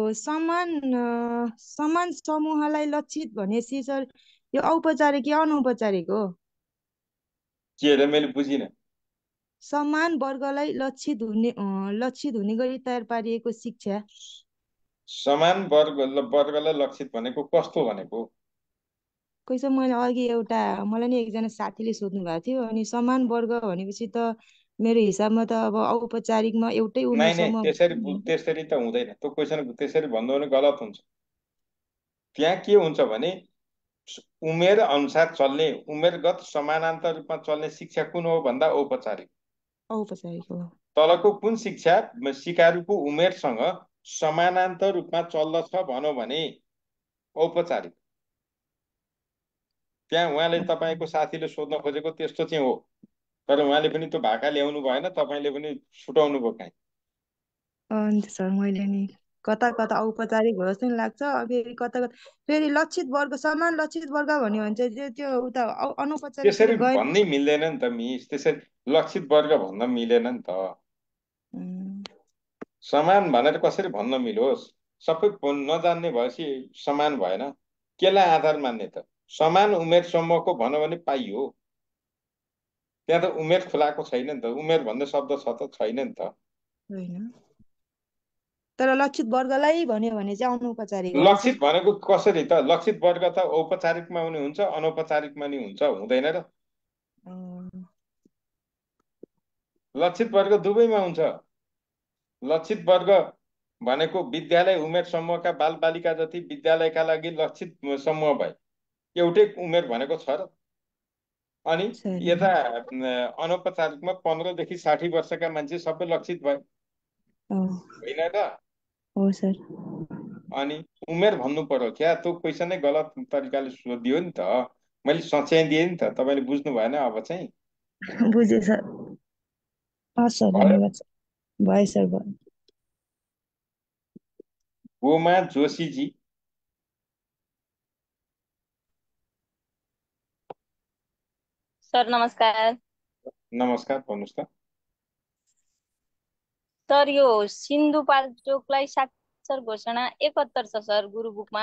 J: समान समूहलाई लक्षित भनेपछि सर यो औपचारिक कि अनौपचारिक हो?
B: के रे, मैले बुझिनँ।
J: समान वर्गलाई लक्षित हुने गरी तयार पारिएको शिक्षा।
B: समान वर्गलाई लक्षित भनेको कस्तो भनेको?
J: मैले अघि मलाई नि एकजना साथीले सोध्नु भएको थियो। अनि समान वर्ग भनेपछि त मेरो हिसाबमा त अब औपचारिकमा एउटै
B: नै
J: उमेरसम्म
B: त्यसरी त हुँदैन। त्यो क्वेसन त्यसरी भन्नु भने गलत हुन्छ। त्यहाँ के हुन्छ भने उमेर अनुसार चल्ने, उमेरगत समानान्तर रूपमा चल्ने शिक्षा कुन हो भन्दा औपचारिक।
J: औपचारिक हो।
B: तलको कुन शिक्षा सिकारुको उमेरसँग समानान्तर रूपमा चल्दछ भनौँ भने औपचारिक। त्यहाँ उहाँले तपाईँको साथीले सोध्न खोजेको त्यस्तो चाहिँ हो, तर उहाँले पनि त्यो भाका ल्याउनु भएन, तपाईँले पनि छुटाउनु भयो काहीँ।
J: अन्त सर मैले नि कता कता औपचारिक हो जस्तो नि लाग्छ, फेरि कता कता फेरि लक्षित वर्ग समान लक्षित वर्ग भन्यो भने चाहिँ त्यो उता अनौपचारिकतिर
B: त्यसरी
J: गए।
B: भन्नै मिल्दैन नि त मिस, त्यसरी लक्षित वर्ग भन्न मिलेन नि त। समान भनेर कसरी भन्न मिलोस्? सबै नजान्ने भएपछि समान भएन। केलाई आधार मान्ने त? समान उमेर समूहको भनौँ भने पाइयो। त्यहाँ त उमेर खुलाएको छैन नि त, उमेर भन्ने शब्द छ त छैन नि त।
J: होइन, तर लक्षित वर्गलाई भन्यो भने चाहिँ अनौपचारिक हो।
B: लक्षित भनेको कसरी त? लक्षित वर्ग त औपचारिकमा पनि हुन्छ अनौपचारिकमा नि हुन्छ, हुँदैन र? लक्षित वर्ग दुवैमा हुन्छ। लक्षित वर्ग भनेको विद्यालय उमेर समूहका बालबालिका जति विद्यालयका लागि लक्षित समूह भए एउटै उमेर भनेको छ र। अनि यता अनौपचारिकमा 15 देखि 60 वर्षका मान्छे सबै लक्षित भए, होइन त?
J: हो सर।
B: अनि उमेर भन्नु पर्यो क्या? त्यो क्वेसनै गलत तरिकाले सोधियो नि त। मैले सच्याइदिएँ नि त, तपाईँले बुझ्नु भएन। अब चाहिँ
J: बुझेँ सर। हस् सर, धन्यवाद सर। भयो सर, भयो।
B: गोमा जोशीजी।
K: सर नमस्कार।
B: नमस्कार, भन्नुहोस् त।
K: सर यो सिन्धुपाल्चोकलाई साक्षर घोषणा 71 छ सर गुरु बुकमा।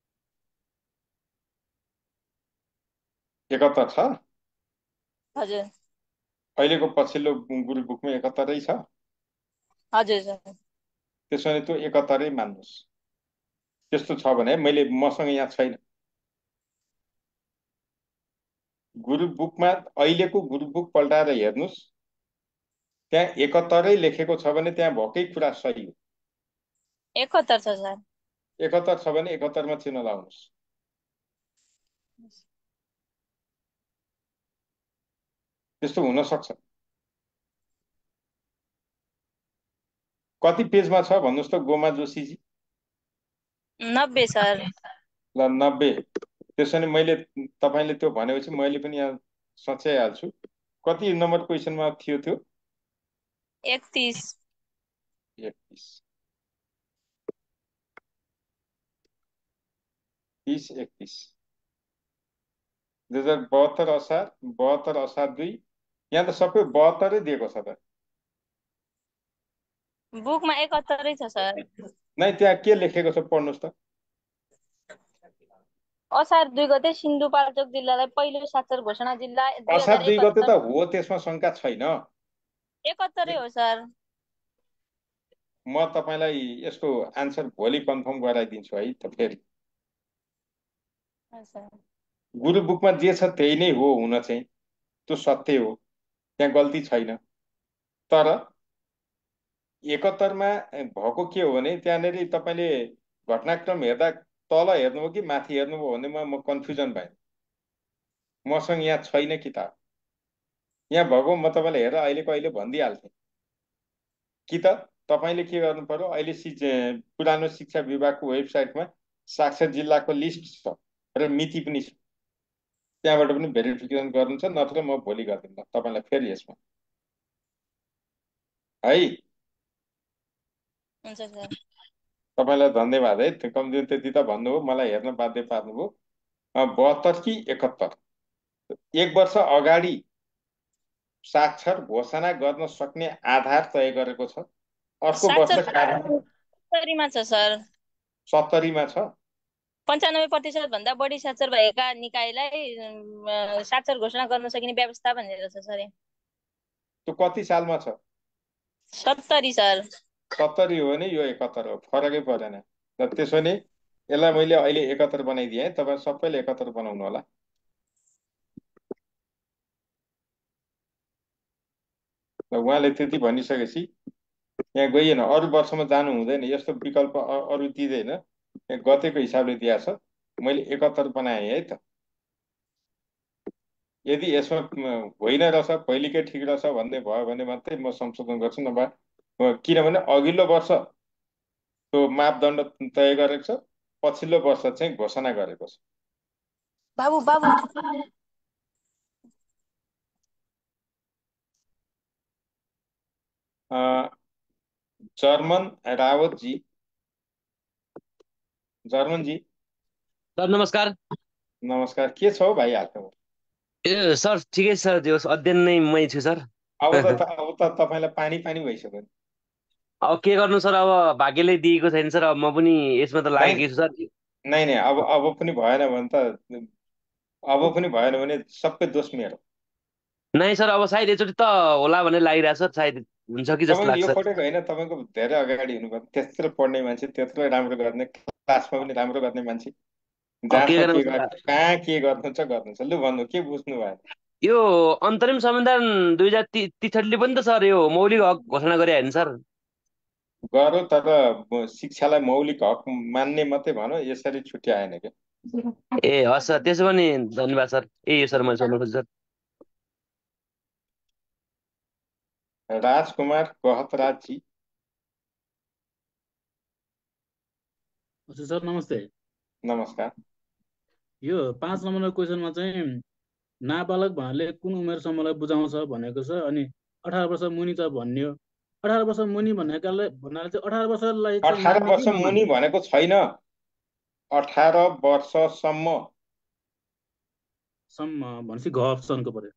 B: 71 छ?
K: हजुर।
B: अहिलेको पछिल्लो गुरु बुकमा 71 छ?
K: हजुर सर।
B: त्यसो भने त्यो 71 मान्नुहोस्। त्यस्तो छ भने मसँग यहाँ छैन। गुरु बुकमा अहिलेको गुरु बुक पल्टाएर हेर्नुहोस्, त्यहाँ 71 लेखेको छ भने त्यहाँ भएकै कुरा सही हो।
K: 71 छ सर।
B: 71 छ भने 71 मा चिन्ह लाउनुहोस्। त्यस्तो हुन सक्छ। कति पेजमा छ भन्नुहोस् त गोमा जोशीजी?
K: 90 सर।
B: ल 90। त्यसो भने मैले तपाईँले त्यो भनेपछि मैले पनि यहाँ सच्याइहाल्छु। कति नम्बर क्वेसनमा थियो त्यो?
K: 31।
B: 31। 30 31 2072 असार 72 असार 2। यहाँ त सबै 72 दिएको छ त।
K: बुकमा 71 छ सर।
B: नै त्यहाँ के लेखेको छ पढ्नुहोस् त।
K: असार 2 गते सिन्धुपाल्चोक जिल्लालाई पहिलो साक्षर घोषणा जिल्ला
B: असार 2 गते
K: 2071।
B: त हो, त्यसमा शङ्का छैन।
K: 71 हो सर।
B: म तपाईँलाई यसको आन्सर भोलि कन्फर्म गराइदिन्छु है त। फेरि गुरु बुकमा जे छ त्यही नै हो, हुन चाहिँ त्यो सत्य हो, त्यहाँ गल्ती छैन। तर 71 मा भएको के हो भने त्यहाँनिर तपाईँले घटनाक्रम हेर्दा तल हेर्नुभयो कि माथि हेर्नुभयो भने म कन्फ्युजन भएँ। मसँग यहाँ छैन किताब। यहाँ भएको म तपाईँलाई हेरेर अहिलेको अहिले भनिदिइहाल्थेँ कि त तपाईँले के गर्नु पर्यो, अहिले पुरानो शिक्षा विभागको वेबसाइटमा साक्षर जिल्लाको लिस्ट छ र मिति पनि छ, त्यहाँबाट पनि भेरिफिकेसन गर्नु छ। नत्र म भोलि गरिदिन्छु तपाईँलाई फेरि यसमा है।
K: हुन्छ सर।
B: तपाईँलाई धन्यवाद है, कमजोर त्यति त भन्नुभयो, मलाई हेर्न बाध्य पार्नुभयो। 72 कि 71? 1 वर्ष अगाडि साक्षर घोषणा गर्न सक्ने आधार तय गरेको छ। अर्को वर्ष
K: 70 मा छ सर।
B: 70 मा छ।
K: 95% भन्दा बढी साक्षर भएका निकायलाई साक्षर घोषणा गर्न सकिने व्यवस्था भनेर छ सर।
B: त्यो कति सालमा छ?
K: 70 सर।
B: 70 हो भने यो 71 हो, फरकै परेन। र त्यसो भने यसलाई मैले अहिले 71 बनाइदिएँ, तपाईँ सबैले 71 बनाउनु होला। उहाँले त्यति भनिसकेपछि यहाँ गइएन, अरू वर्षमा जानु हुँदैन, यस्तो विकल्प अरू दिँदैन, यहाँ गतेको हिसाबले दिएको छ। मैले 71 बनाएँ है त। यदि यसमा होइन रहेछ, पहिलेकै ठिक रहेछ भन्दै भयो भने मात्रै म संशोधन गर्छु, नभए किनभने अघिल्लो वर्ष त्यो मापदण्ड तय गरेको छ, पछिल्लो वर्ष चाहिँ घोषणा गरेको छ।
G: बाबु बाबु
B: जर्मन रावतजी, जर्मनजी
L: सर नमस्कार।
B: नमस्कार। के छ हौ भाइ हालखबर?
L: ए सर ठिकै छ सर, त्यो अध्ययन नै मै छु सर।
B: अब त तपाईँलाई पानी पानी भइसक्यो नि।
L: अब के गर्नु सर, अब भाग्यले दिएको छैन सर, अब म पनि यसमा त लागेको छु सर।
B: नै अब पनि भएन भने त, अब पनि भएन भने सबै दोष मेरो।
L: नै सर, अब सायद एकचोटि त होला भन्ने लागिरहेको छ, सायद हुन्छ कि जस्तो
B: तपाईँले यो
L: लाग्छ।
B: पटक होइन, तपाईँको धेरै अगाडि हुनुपर्छ, त्यत्रो पढ्ने मान्छे, त्यत्रो राम्रो गर्ने, क्लासमा पनि राम्रो गर्ने मान्छे,
L: अब के
B: जहाँसम्म
L: गर्नु
B: के
L: सर,
B: कहाँ के गर्नुहुन्छ। लु भन्नु, के बुझ्नु भयो?
L: यो अन्तरिम संविधान 2063ले पनि त सर यो मौलिक हक घोषणा गरे होइन सर?
B: गरौँ, तर शिक्षालाई मौलिक हक मान्ने मात्रै भनौँ, यसरी छुट्याएन क्या।
L: ए हस् सर, त्यसो भने धन्यवाद सर। ए सर मैले सोध्नु खोजेँ सर।
B: राजकुमार गहतराजी,
M: हजुर सर नमस्ते।
B: नमस्कार।
M: यो 5 नम्बरको क्वेसनमा चाहिँ नाबालक भन्नाले कुन उमेरसम्मलाई बुझाउँछ भनेको छ, अनि 18 वर्ष मुनि त भन्यो। 18 वर्ष मुनि भन्नाले चाहिँ 18 वर्षलाई चाहिँ
B: 18
M: मान्ने
B: वर्ष
M: कि
B: मुनि
M: नमान्ने?
B: भनेको छैन, 18 वर्षसम्म।
M: सम्म भनेपछि घ अप्सनको पर्यो।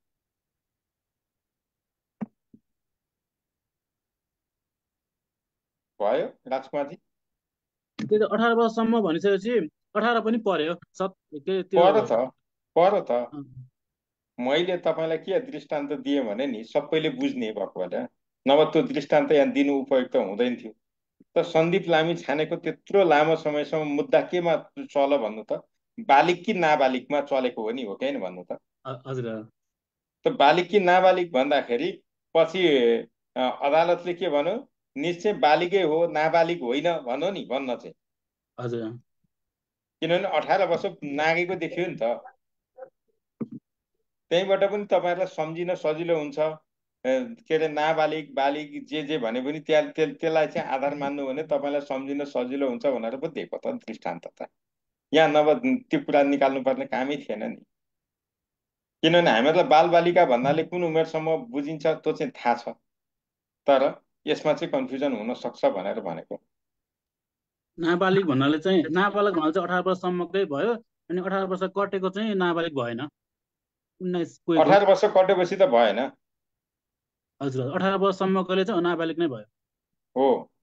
B: भयो राजकुमारजी?
M: त्यो त 18 वर्षसम्म भनिसकेपछि 18 पनि पर्यो त्यो
B: पर त मैले तपाईँलाई के दृष्टान्त दिएँ भने नि, सबैले बुझ्ने भएको भएर, नभए त्यो दृष्टान्त यहाँ दिनु उपयुक्त हुँदैन थियो। त सन्दीप लामी छानेको त्यत्रो लामो समयसम्म मुद्दा केमा चल भन्नु त, बालिक कि नाबालिकमा चलेको हो नि, हो कि होइन भन्नु त?
M: हजुर।
B: त बालिक कि नाबालिक भन्दाखेरि पछि अदालतले के भन्यो, निश्चय बालिकै हो, नाबालिग होइन भन्यो नि, भन्न चाहिँ।
M: हजुर।
B: किनभने 18 वर्ष नागेको देखियो नि त। त्यहीँबाट पनि तपाईँहरूलाई सम्झिन सजिलो हुन्छ। के अरे, नाबालिग बालिग जे भने पनि त्यसलाई चाहिँ आधार मान्नु भने तपाईँलाई सम्झिन सजिलो हुन्छ भनेर पो दिएको त दृष्टान्त त। यहाँ नभए त्यो कुरा निकाल्नुपर्ने कामै थिएन नि। किनभने हामीहरूलाई बालबालिका भन्नाले कुन उमेरसम्म बुझिन्छ त्यो चाहिँ थाहा छ, तर यसमा चाहिँ कन्फ्युजन हुन सक्छ भनेर भनेको।
M: नाबालिग भन्नाले चाहिँ 18 वर्षसम्मकै भयो, अनि 18 वर्ष कटेको चाहिँ नाबालिग भएन।
B: 18 वर्ष कटेपछि त भएन।
M: हजुर, 18 वर्षसम्मकोले चाहिँ नाबालिग नै भयो।
B: हो।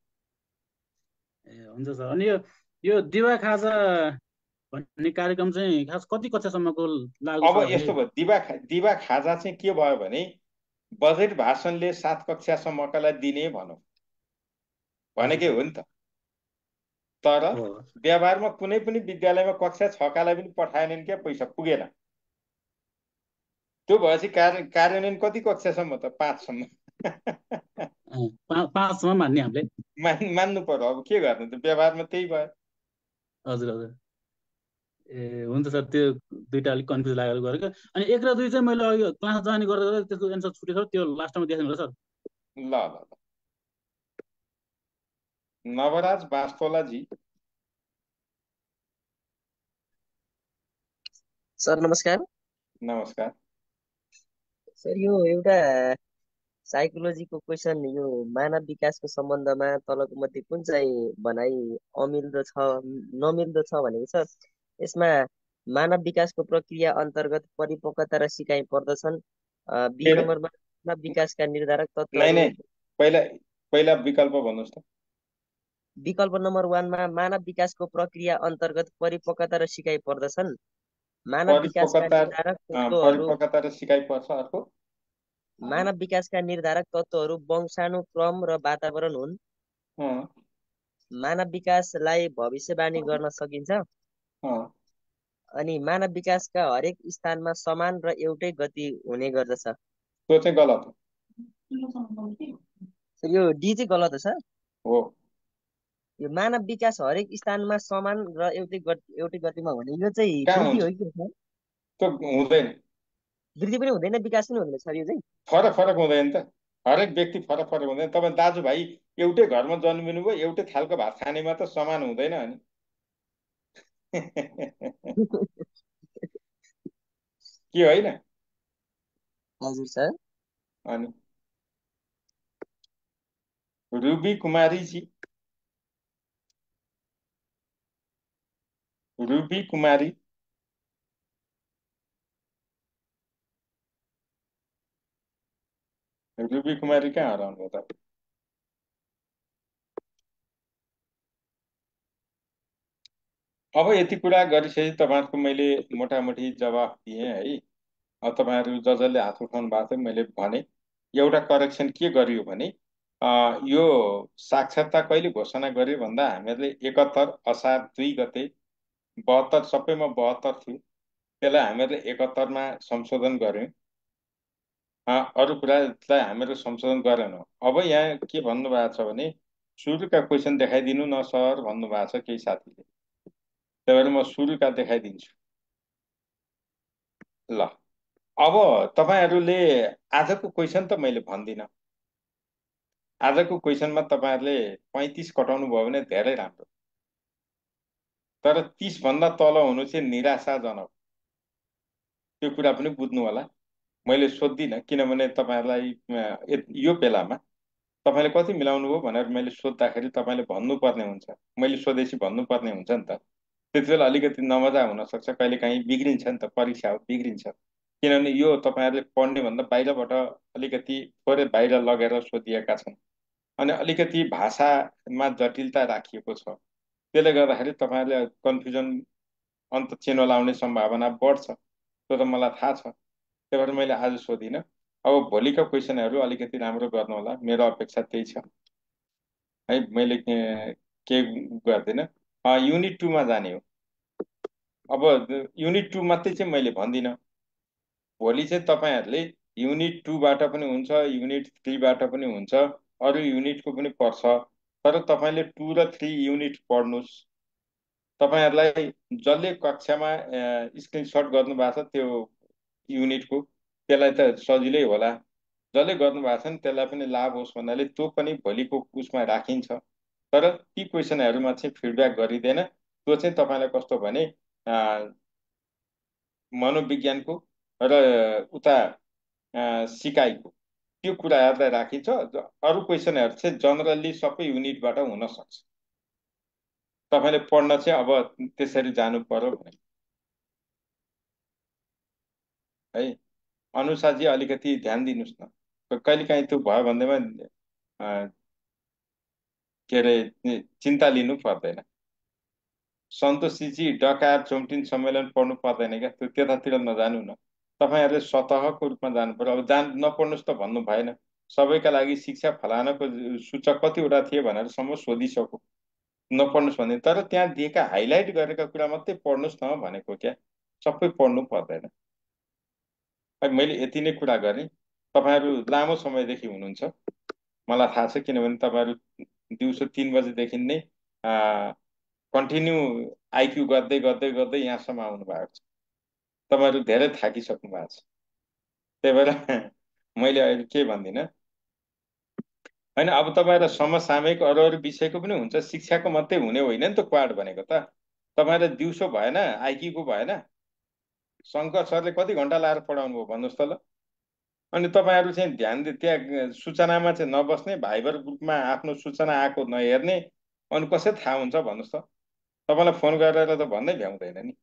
M: ए हुन्छ सर। अनि यो दिवा खाजा भन्ने कार्यक्रम चाहिँ खास कति कक्षासम्मको लागु छ?
B: अब यस्तो भयो, दिवा खाजा चाहिँ के भयो भने, बजेट भाषणले 7 कक्षासम्मकालाई दिने भनौँ भनेकै हो नि त। तर व्यवहारमा कुनै पनि विद्यालयमा कक्षा 6कालाई पनि पठाएनन् क्या, पैसा पुगेन। त्यो भएपछि कार्यान्वयन कति कक्षासम्म त? 5सम्म।
M: 5सम्म मान्ने हामीले
B: मान्नु पर्यो। अब के गर्नु त, व्यवहारमा त्यही भयो।
M: हजुर हजुर। ए हुन्छ सर, त्यो दुईटा अलिक कन्फ्युज लागेर गरेको। अनि 1 र 2 चाहिँ मैले अघि क्लास जाने गर्दा त्यसको एन्सर छुटेको छ, त्यो लास्टमा दिएको होला सर।
B: ल नवराज बास्तोलाजी,
N: सर नमस्कार।
B: नमस्कार
N: सर, यो एउटा साइकोलोजीको क्वेसन, यो मानव विकासको सम्बन्धमा तलको मध्ये कुन चाहिँ भनाइ अमिल्दो छ नमिल्दो छ भनेको छ। यसमा मानव विकासको प्रक्रिया अन्तर्गत परिपक्वता र सिकाइ पर्दछन्। बी नम्बरमा मानव विकासका निर्धारक तत्त्वहरू।
B: पहिला विकल्प भन्नुहोस् त।
N: विकल्प नम्बर 1मा मानव विकासको प्रक्रिया अन्तर्गत परिपक्वता र सिकाइ पर्दछन्। मानव विकासका निर्धारक तत्त्वहरू,
B: परिपक्वता र सिकाइ पर्छ। अर्को,
N: मानव विकासका निर्धारक तत्त्वहरू वंशानुक्रम र वातावरण हुन्। मानव विकासलाई भविष्यवाणी गर्न सकिन्छ। अनि मानव विकासका हरेक स्थानमा समान र एउटै गति हुने गर्दछ।
B: त्यो चाहिँ गलत हो।
N: सर यो डी चाहिँ गलत हो सर।
B: हो
N: यो मानव विकास हरेक स्थानमा समान र एउटै गतिमा हुने यो चाहिँ
B: कहाँ
N: वृद्धि
B: हुन्छ
N: हो कि सर?
B: त्यो हुँदैन
N: वृद्धि पनि हुँदैन विकास पनि हुँदैन सर यो चाहिँ।
B: फरक फरक हुँदैन त हरेक व्यक्ति फरक फरक हुँदैन तपाईँ दाजुभाइ एउटै घरमा जन्मिनु भयो एउटै थालको भात खानेमा त समान हुँदैन अनि के होइन
N: हजुर सर।
B: अनि रुबी कुमारीजी रुबी कुमारी रुबी कुमारी कहाँ हराउनु त अब यति कुरा गरिसकेपछि तपाईँहरूको मैले मोटामोटी जवाफ दिएँ है अब तपाईँहरू जसले हात उठाउनु भएको थियो मैले भने एउटा करेक्सन के गरियो भने यो साक्षरता कहिले घोषणा गर्यो भन्दा हामीहरूले 71 असार 2 गते 72 सबैमा 72 थियो त्यसलाई हामीहरूले 71मा संशोधन गर्यौँ अरू कुरालाई हामीहरू संशोधन गरेनौँ अब यहाँ के भन्नुभएको छ भने सुरुका क्वेसन देखाइदिनु न सर भन्नुभएको छ केही साथीले त्यही भएर म सुरुका देखाइदिन्छु ल अब तपाईँहरूले आजको क्वेसन त मैले भन्दिनँ आजको क्वेसनमा तपाईँहरूले 35 कटाउनु भयो भने धेरै राम्रो तर 30 भन्दा तल हुनु चाहिँ निराशाजनक त्यो कुरा पनि बुझ्नु होला मैले सोध्दिनँ किनभने तपाईँहरूलाई यो बेलामा तपाईँले कति मिलाउनु भयो भनेर मैले सोद्धाखेरि तपाईँले भन्नुपर्ने हुन्छ मैले सोधेपछि भन्नुपर्ने हुन्छ नि त त्यति बेला अलिकति नमजा हुनसक्छ कहिलेकाहीँ बिग्रिन्छ नि त परीक्षा हो बिग्रिन्छ किनभने यो तपाईँहरूले पढ्ने भन्दा बाहिरबाट अलिकति थोरै बाहिर लगेर सोधिएका छन् अनि अलिकति भाषामा जटिलता राखिएको छ त्यसले गर्दाखेरि तपाईँहरूले कन्फ्युजन अन्त चिनो लाउने सम्भावना बढ्छ त्यो त मलाई थाहा छ त्यही भएर मैले आज सोधिनँ अब भोलिका क्वेसनहरू अलिकति राम्रो गर्नु होला मेरो अपेक्षा त्यही छ है मैले के गर्दिनँ युनिट 2 मा जाने हो अब युनिट 2 मात्रै चाहिँ मैले भन्दिनँ भोलि चाहिँ तपाईँहरूले युनिट 2 बाट पनि हुन्छ युनिट 3 बाट पनि हुन्छ अरू युनिटको पनि पर्छ तर तपाईँले 2 र 3 युनिट पढ्नुहोस् तपाईँहरूलाई जसले कक्षामा स्क्रिनसट गर्नुभएको छ त्यो युनिटको त्यसलाई त सजिलै होला जसले गर्नुभएको छ नि त्यसलाई पनि लाभ होस् भन्नाले त्यो पनि भोलिको उसमा राखिन्छ तर ती क्वेसनहरूमा चाहिँ फिडब्याक गरिँदैन त्यो चाहिँ तपाईँलाई कस्तो भने मनोविज्ञानको र उता सिकाइको त्यो कुराहरूलाई राखिन्छ अरू क्वेसनहरू चाहिँ जनरली सबै युनिटबाट हुन सक्छ तपाईँले पढ्न चाहिँ अब त्यसरी जानु पर्यो भने है अनुसाजी अलिकति ध्यान दिनुहोस् न कहिलेकाहीँ त्यो भयो भन्दैमा के अरे चिन्ता लिनु पर्दैन सन्तोषीजी डकार चौमटिन सम्मेलन पढ्नु पर्दैन क्या त्यो त्यतातिर नजानु न तपाईँहरूले सतहको रूपमा जानु पर्यो अब नपढ्नुहोस् त भन्नु भएन सबैका लागि शिक्षा फलानाको सूचक कतिवटा थिए भनेर सम्म सोधिसक्यो नपढ्नुहोस् भने तर त्यहाँ दिएका हाइलाइट गरेका कुरा मात्रै पढ्नुहोस् न भनेको क्या सबै पढ्नु पर्दैन मैले यति नै कुरा गरेँ तपाईँहरू लामो समयदेखि हुनुहुन्छ मलाई थाहा छ किनभने तपाईँहरू दिउँसो 3 बजेदेखि नै कन्टिन्यू आइक्यू गर्दै गर्दै गर्दै यहाँसम्म आउनु भएको छ तपाईँहरू धेरै थाकिसक्नु भएको छ त्यही भएर मैले अहिले के भन्दिनँ होइन अब तपाईँहरूलाई समसामयिक अरू अरू विषयको पनि हुन्छ शिक्षाको मात्रै हुने होइन नि त क्वाड भनेको त तपाईँहरूलाई दिउँसो भएन आइक्यूको भएन शङ्कर सरले कति घन्टा लाएर पढाउनु भयो भन्नुहोस् त ल अनि तपाईँहरू चाहिँ ध्यान त्यहाँ सूचनामा चाहिँ नबस्ने भाइबर ग्रुपमा आफ्नो सूचना आएको नहेर्ने अनि कसै थाहा हुन्छ भन्नुहोस् त तपाईँलाई फोन गरेर त भन्दै भ्याउँदैन नि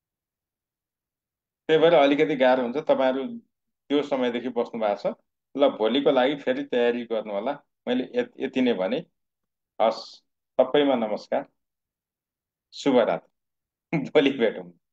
B: त्यही भएर अलिकति गाह्रो हुन्छ तपाईँहरू त्यो समयदेखि बस्नु भएको छ ल भोलिको लागि फेरि तयारी गर्नु होला मैले यति नै भने हस् सबैमा नमस्कार शुभरात्री भोलि भेटौँ